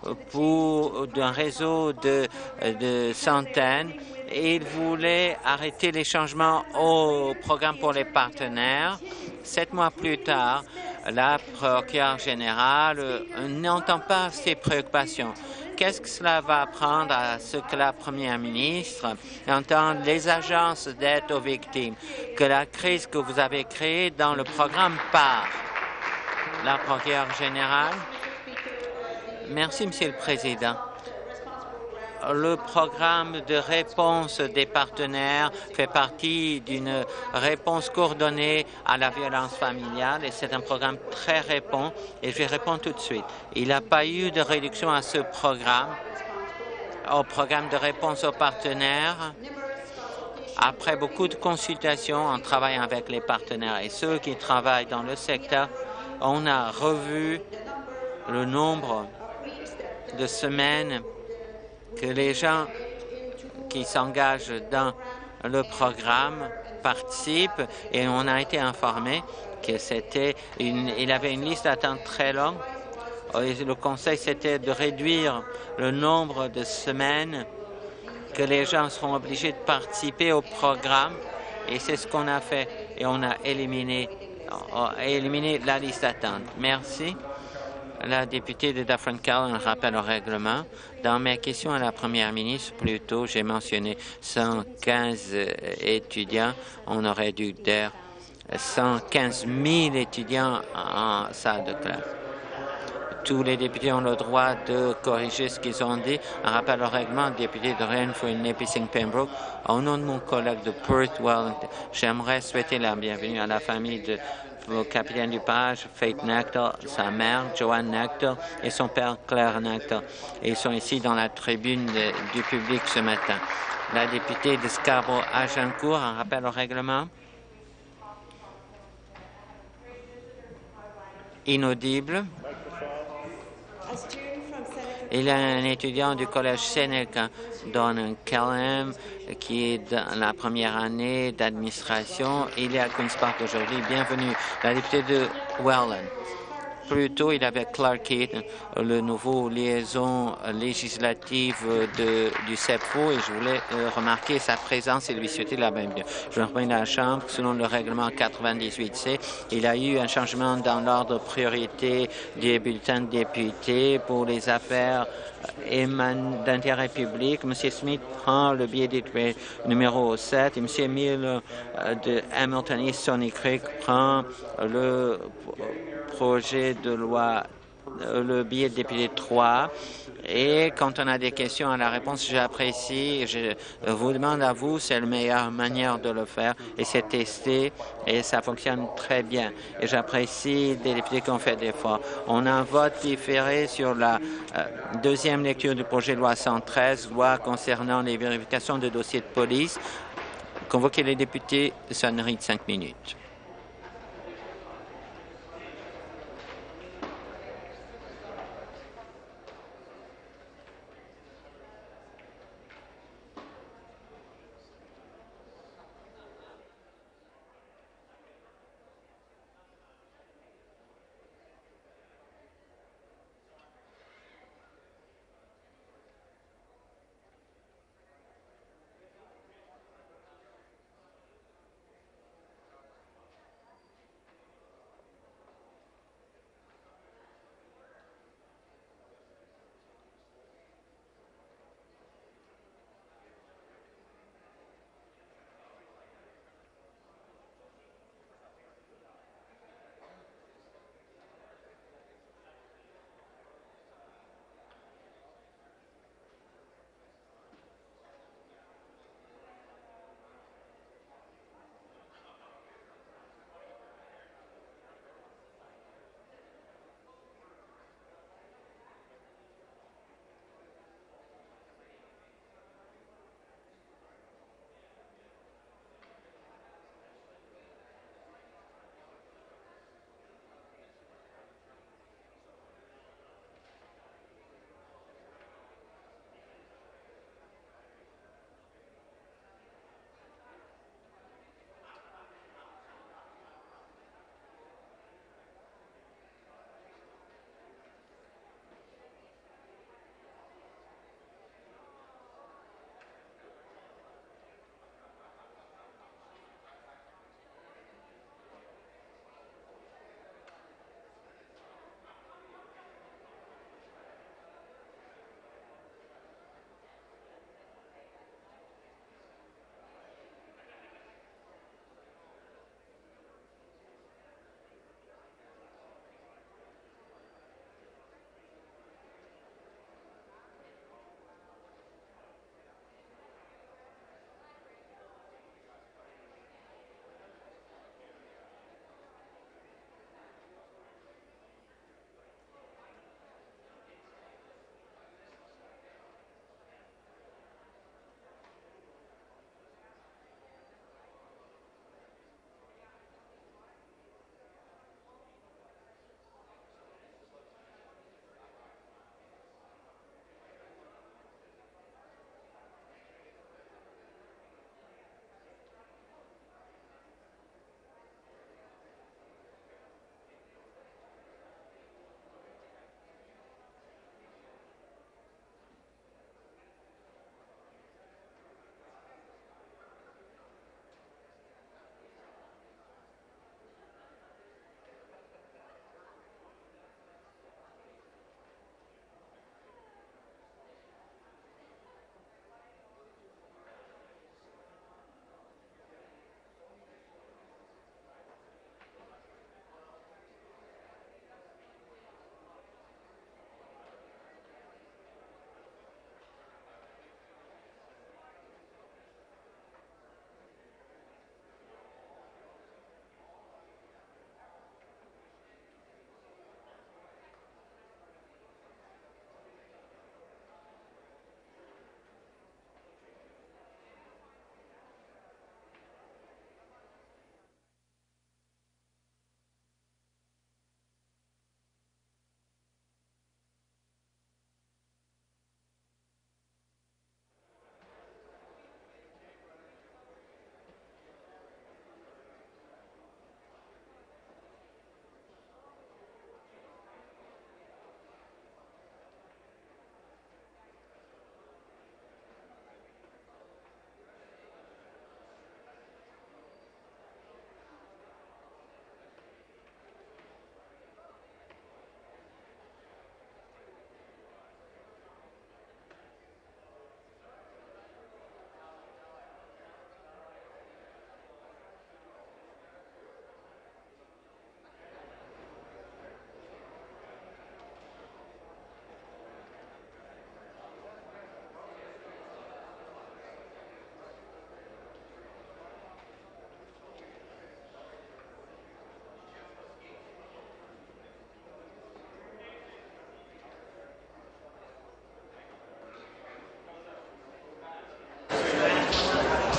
d'un réseau de centaines et il voulait arrêter les changements au programme pour les partenaires. 7 mois plus tard, la procureure générale n'entend pas ces préoccupations. Qu'est-ce que cela va apprendre à ce que la première ministre entende les agences d'aide aux victimes, que la crise que vous avez créée dans le programme part? La procureure générale. Merci, Monsieur le Président. Le programme de réponse des partenaires fait partie d'une réponse coordonnée à la violence familiale et c'est un programme très répond et je vais répondre tout de suite. Il n'y a pas eu de réduction à ce programme, au programme de réponse aux partenaires. Après beaucoup de consultations en travaillant avec les partenaires et ceux qui travaillent dans le secteur, on a revu le nombre de semaines que les gens qui s'engagent dans le programme participent et on a été informé que il avait une liste d'attente très longue. Et le conseil, c'était de réduire le nombre de semaines que les gens seront obligés de participer au programme et c'est ce qu'on a fait et on a éliminé la liste d'attente. Merci. La députée de Dufferin-Caledon, un rappel au règlement. Dans mes questions à la première ministre, plus tôt, j'ai mentionné 115 étudiants. On aurait dû dire 115 000 étudiants en salle de classe. Tous les députés ont le droit de corriger ce qu'ils ont dit. Un rappel au règlement, député de Renfrew et Nipissing-Pembroke. Au nom de mon collègue de Perth Wellington, j'aimerais souhaiter la bienvenue à la famille de le capitaine du page, Faith Nectar, sa mère, Joanne Nectar, et son père, Claire Nectar. Ils sont ici dans la tribune du public ce matin. La députée de Scarborough-Agincourt, un rappel au règlement. Inaudible. Il y a un étudiant du collège Seneca, Donald Kellam, qui est dans la première année d'administration. Il est à Queen's Park aujourd'hui. Bienvenue. La députée de Welland. Plus tôt, il avait Clark Heaton, le nouveau liaison législative du CEPFO, et je voulais remarquer sa présence et lui souhaiter la bienvenue. Je reviens à la Chambre. Selon le règlement 98C, il y a eu un changement dans l'ordre de priorité des bulletins de députés pour les affaires d'intérêt public. M. Smith prend le billet d'études numéro 7 et M. Mill de Hamilton East Stony Creek prend le projet de loi, le billet de député 3. Et quand on a des questions à la réponse, j'apprécie, je vous demande à vous, c'est la meilleure manière de le faire et c'est testé et ça fonctionne très bien. Et j'apprécie des députés qui ont fait des efforts. On a un vote différé sur la deuxième lecture du projet de loi 113, loi concernant les vérifications de dossiers de police. Convoquez les députés, sonnerie de 5 minutes.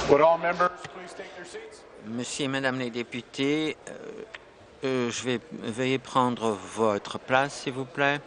Monsieur et Madame les députés, veuillez prendre votre place, s'il vous plaît.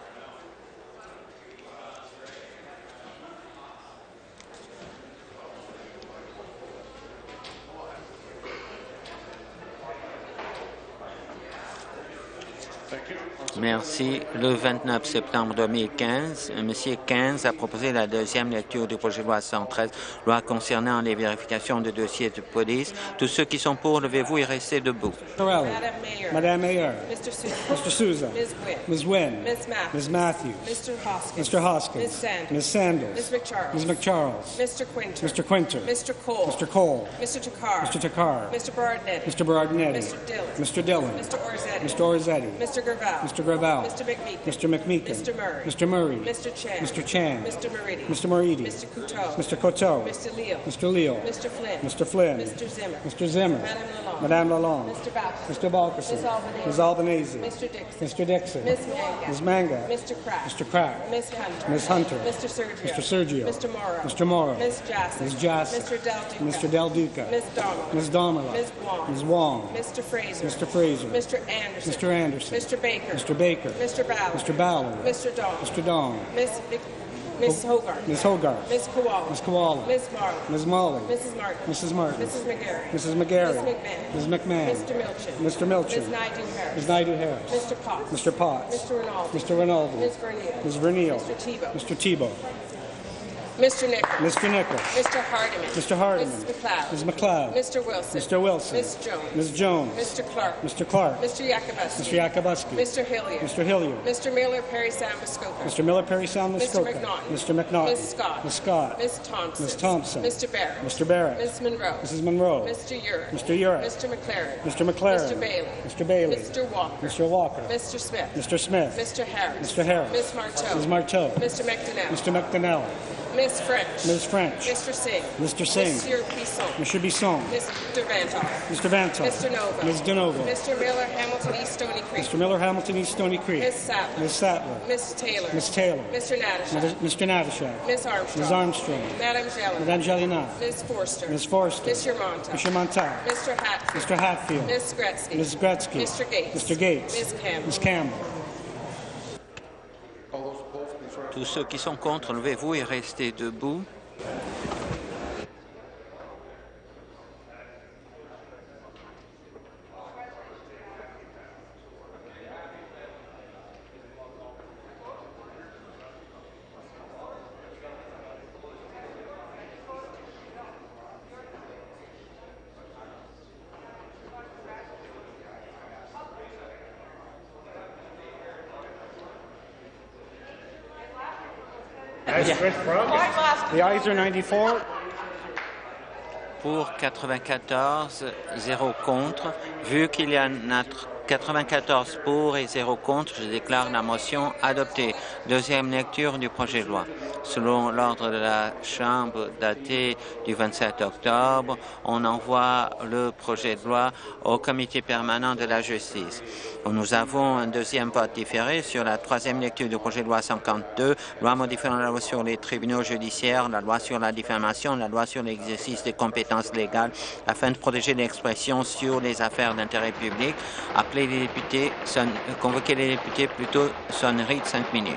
Merci. Le 29 septembre 2015, M. Keynes a proposé la deuxième lecture du projet de loi 113, loi concernant les vérifications de dossiers de police. Tous ceux qui sont pour, levez-vous et restez debout. Madame Mayor, Mr. Souza, Ms. Wynne, Ms. Matthews, Mr. Hoskins, Ms. Sandals, Ms. McCharles, Mr. Quinter, Mr. Cole, Mr. Takar, Mr. Berardinetti, Mr. Dillon, Mr. Orzetti, Mr. Gravel, Mr. McMeekin, Mr. Murray, Mr. Chan, Mr. Moridi, Mr. Coteau, Mr. Leal, Mr. Flynn, Mr. Zimmer, Madame Lalonde, Mr. Balkerson, Ms. Albanese, Mr. Dixon, Ms. Manga, Mr. Crack, Ms. Hunter, Mr. Sergio, Mr. Morrow, Ms. Jassic, Mr. Del Duca, Ms. Domela, Ms. Wong, Mr. Fraser, Mr. Anderson, Mr. Baker, Mr. Ballard, Mr. Dong, Ms. Hogarth, Ms. Koala, Ms. Molly, Mrs. Martin, Mrs. McGarry, Ms. McMahon, Mr. Milchin, Ms. Naidu-Harris, Mr. Potts, Mr. Rinaldi, Ms. Vernile, Mr. Tebow, Mr. Nichols, Mr. Hardiman, Ms. McLeod, Mr. Wilson, Ms. Jones, Mr. Clark, Mr. Yakubuski, Mr. Hilliard, Mr. Miller Perry Sound Muskoka, Mr. McNaughton, Ms. Scott, Ms. Thompson, Mr. Barrett, Mrs. Monroe, Mr. Urick, Mr. McLaren, Mr. Bailey, Mr. Walker, Mr. Smith, Mr. Harris, Ms. Marteau, Mr. McDonnell, Ms. French, Mr. Singh, Mr. Bisson, Mr. Vantoff, Ms. Denova, Mr. Miller Hamilton East Stony Creek, Ms. Sattler, Ms. Taylor, Mr. Natashak, Ms. Armstrong, Madame Jalina, Ms. Forster, Mr. Montag, Mr. Hatfield, Ms. Gretzky, Mr. Gates, Ms. Campbell. Tous ceux qui sont contre, levez-vous et restez debout. The ayes are 94. Pour 94, 0 contre. Vu qu'il y a 94 pour et 0 contre, je déclare la motion adoptée. Deuxième lecture du projet de loi. Selon l'ordre de la Chambre daté du 27 octobre, on envoie le projet de loi au Comité permanent de la justice. Nous avons un deuxième vote différé sur la troisième lecture du projet de loi 52, loi modifiant la loi sur les tribunaux judiciaires, la loi sur la diffamation, la loi sur l'exercice des compétences légales afin de protéger l'expression sur les affaires d'intérêt public. Appelez les députés, convoquez les députés plutôt, sonnerie de 5 minutes.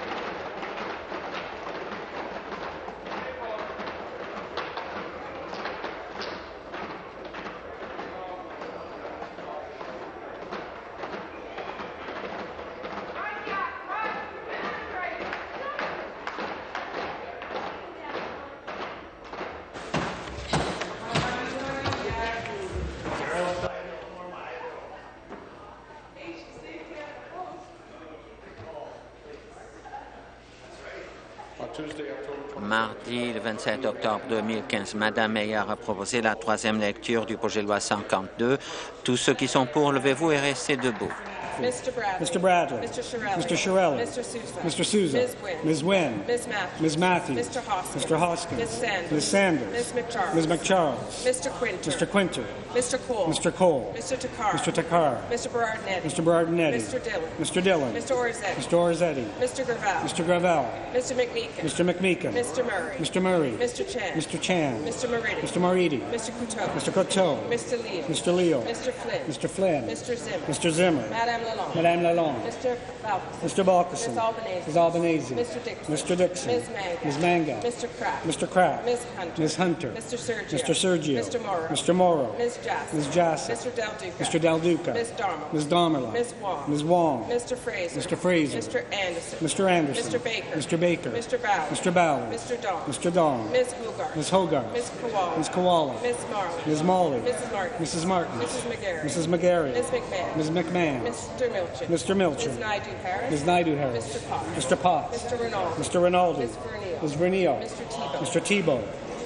Mardi, le 27 octobre 2015, Madame Meyer a proposé la troisième lecture du projet de loi 52. Tous ceux qui sont pour, levez-vous et restez debout. Hatfield. Mr. Bradley. Mr. Shirelli. Mr. Sousa. Ms. Wynne. Ms. Matthews. Mr. Hoskins. Ms. Sanders. Ms. McCharles. Mr. Quinter. Mr. Cole. Mr. Takar. Mr. Berardinetti. Mr. Dillon. Mr. Orzetti. Mr. Gravel. Mr. McMeekin. Mr. Murray. Mr. Chan. Mr. Moridi. Mr. Coteau. Mr. Leo. Mr. Flynn. Mr. Zimmer. Madame Lalonde. Mr. Balkison. Ms. Albanese. Mr. Dixon. Ms. Manga. Mr. Kraft. Ms. Hunter. Mr. Sergio. Mr. Morrow. Ms. Jassy. Mr. Del Duca. Ms. Domerla. Ms. Wong. Mr. Fraser. Mr. Anderson. Mr. Baker. Mr. Ballard. Mr. Dong. Ms. Hogarth. Ms. Koala. Ms. Molly. Mrs. Martin. Mrs. McGarry. Ms. McMahon. Mr. Milcher. Ms. Naidu Harris. Mr. Potts. Mr. Rinaldi. Ms. Vernio. Mr. Tebow.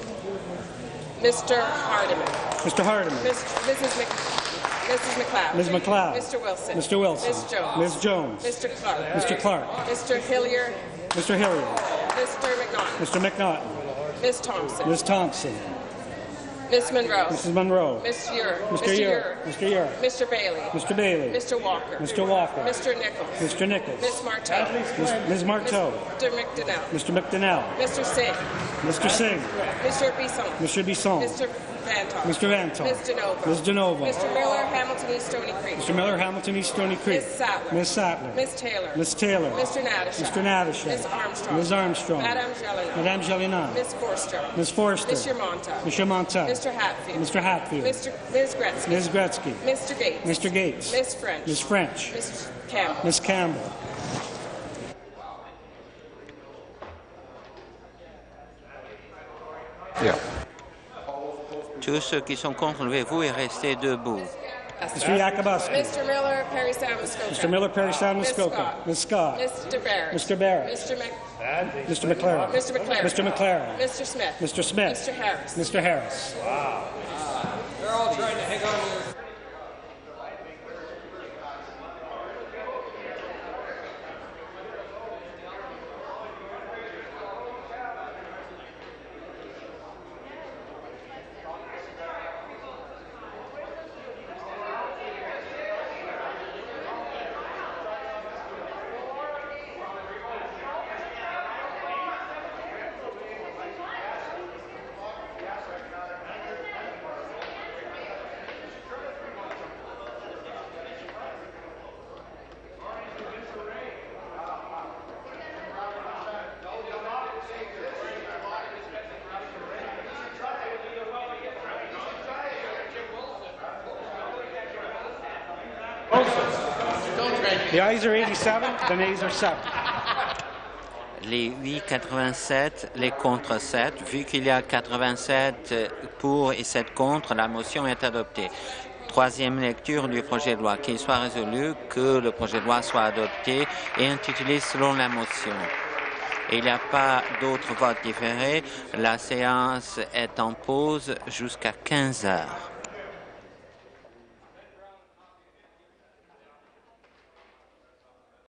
Mr. Hardiman. Mr. Hardiman. Mrs. McLeod. Ms. McLeod. Mr. Wilson. Mr. Wilson. Ms. Jones. Ms. Jones. Mr. Clark. Mr. Clark. Mr. Hillier. Mr. Hillier. Mr. McNaughton. Mr. McNaughton. Ms. Thompson. Ms. Thompson. Ms. Monroe. Mrs. Monroe. Mr. Ure. Mr. Ure. Mr. Ure. Mr. Bailey. Mr. Bailey. Mr. Walker. Mr. Walker. Mr. Nichols. Mr. Nichols. Ms. Marteau. Ms. Marteau. Mr. McDonnell. Mr. McDonnell. Mr. Singh. Mr. Singh. Mr. Bisson. Mr. Bisson. Mr. Vantoff. Mr. Vantoff. Ms. DeNova. Ms. DeNova. Mr. Miller, Hamilton East Stony Creek. Mr. Miller, Hamilton East Stony Creek. Ms. Sattler. Ms. Sattler. Ms. Taylor. Ms. Taylor. Mr. Nadishak. Mr. Nadishak. Ms. Armstrong. Ms. Armstrong. Madame Jelena. Madame Jelena. Ms. Forster. Ms. Forster. Mr. Monta. Mr. Monta. Mr. Hatfield. Mr. Hatfield. Ms. Gretzky. Ms. Gretzky. Mr. Gates. Mr. Gates. Ms. French. Ms. French. Ms. Campbell. Ms. Campbell. Tous ceux qui sont contre, levez-vous et restez debout. Mr. Yakubuski. Mr. Miller, Perry Sound, Muskoka. Mr. Miller, Perry Sound, Muskoka. Ms. Scott. Mr. Barrett. Mr. Barrett. Mr. McLaren. Mr. McLaren. Mr. McLaren. Mr. Smith. Mr. Smith. Mr. Harris. Mr. Harris. They're all trying to hang on to their... The ayes are 87, the nays are 7. Les oui 87, les contre 7. Vu qu'il y a 87 pour et 7 contre, la motion est adoptée. Troisième lecture du projet de loi. Qu'il soit résolu que le projet de loi soit adopté et intitulé selon la motion. Et il n'y a pas d'autres votes différés. La séance est en pause jusqu'à 15 heures.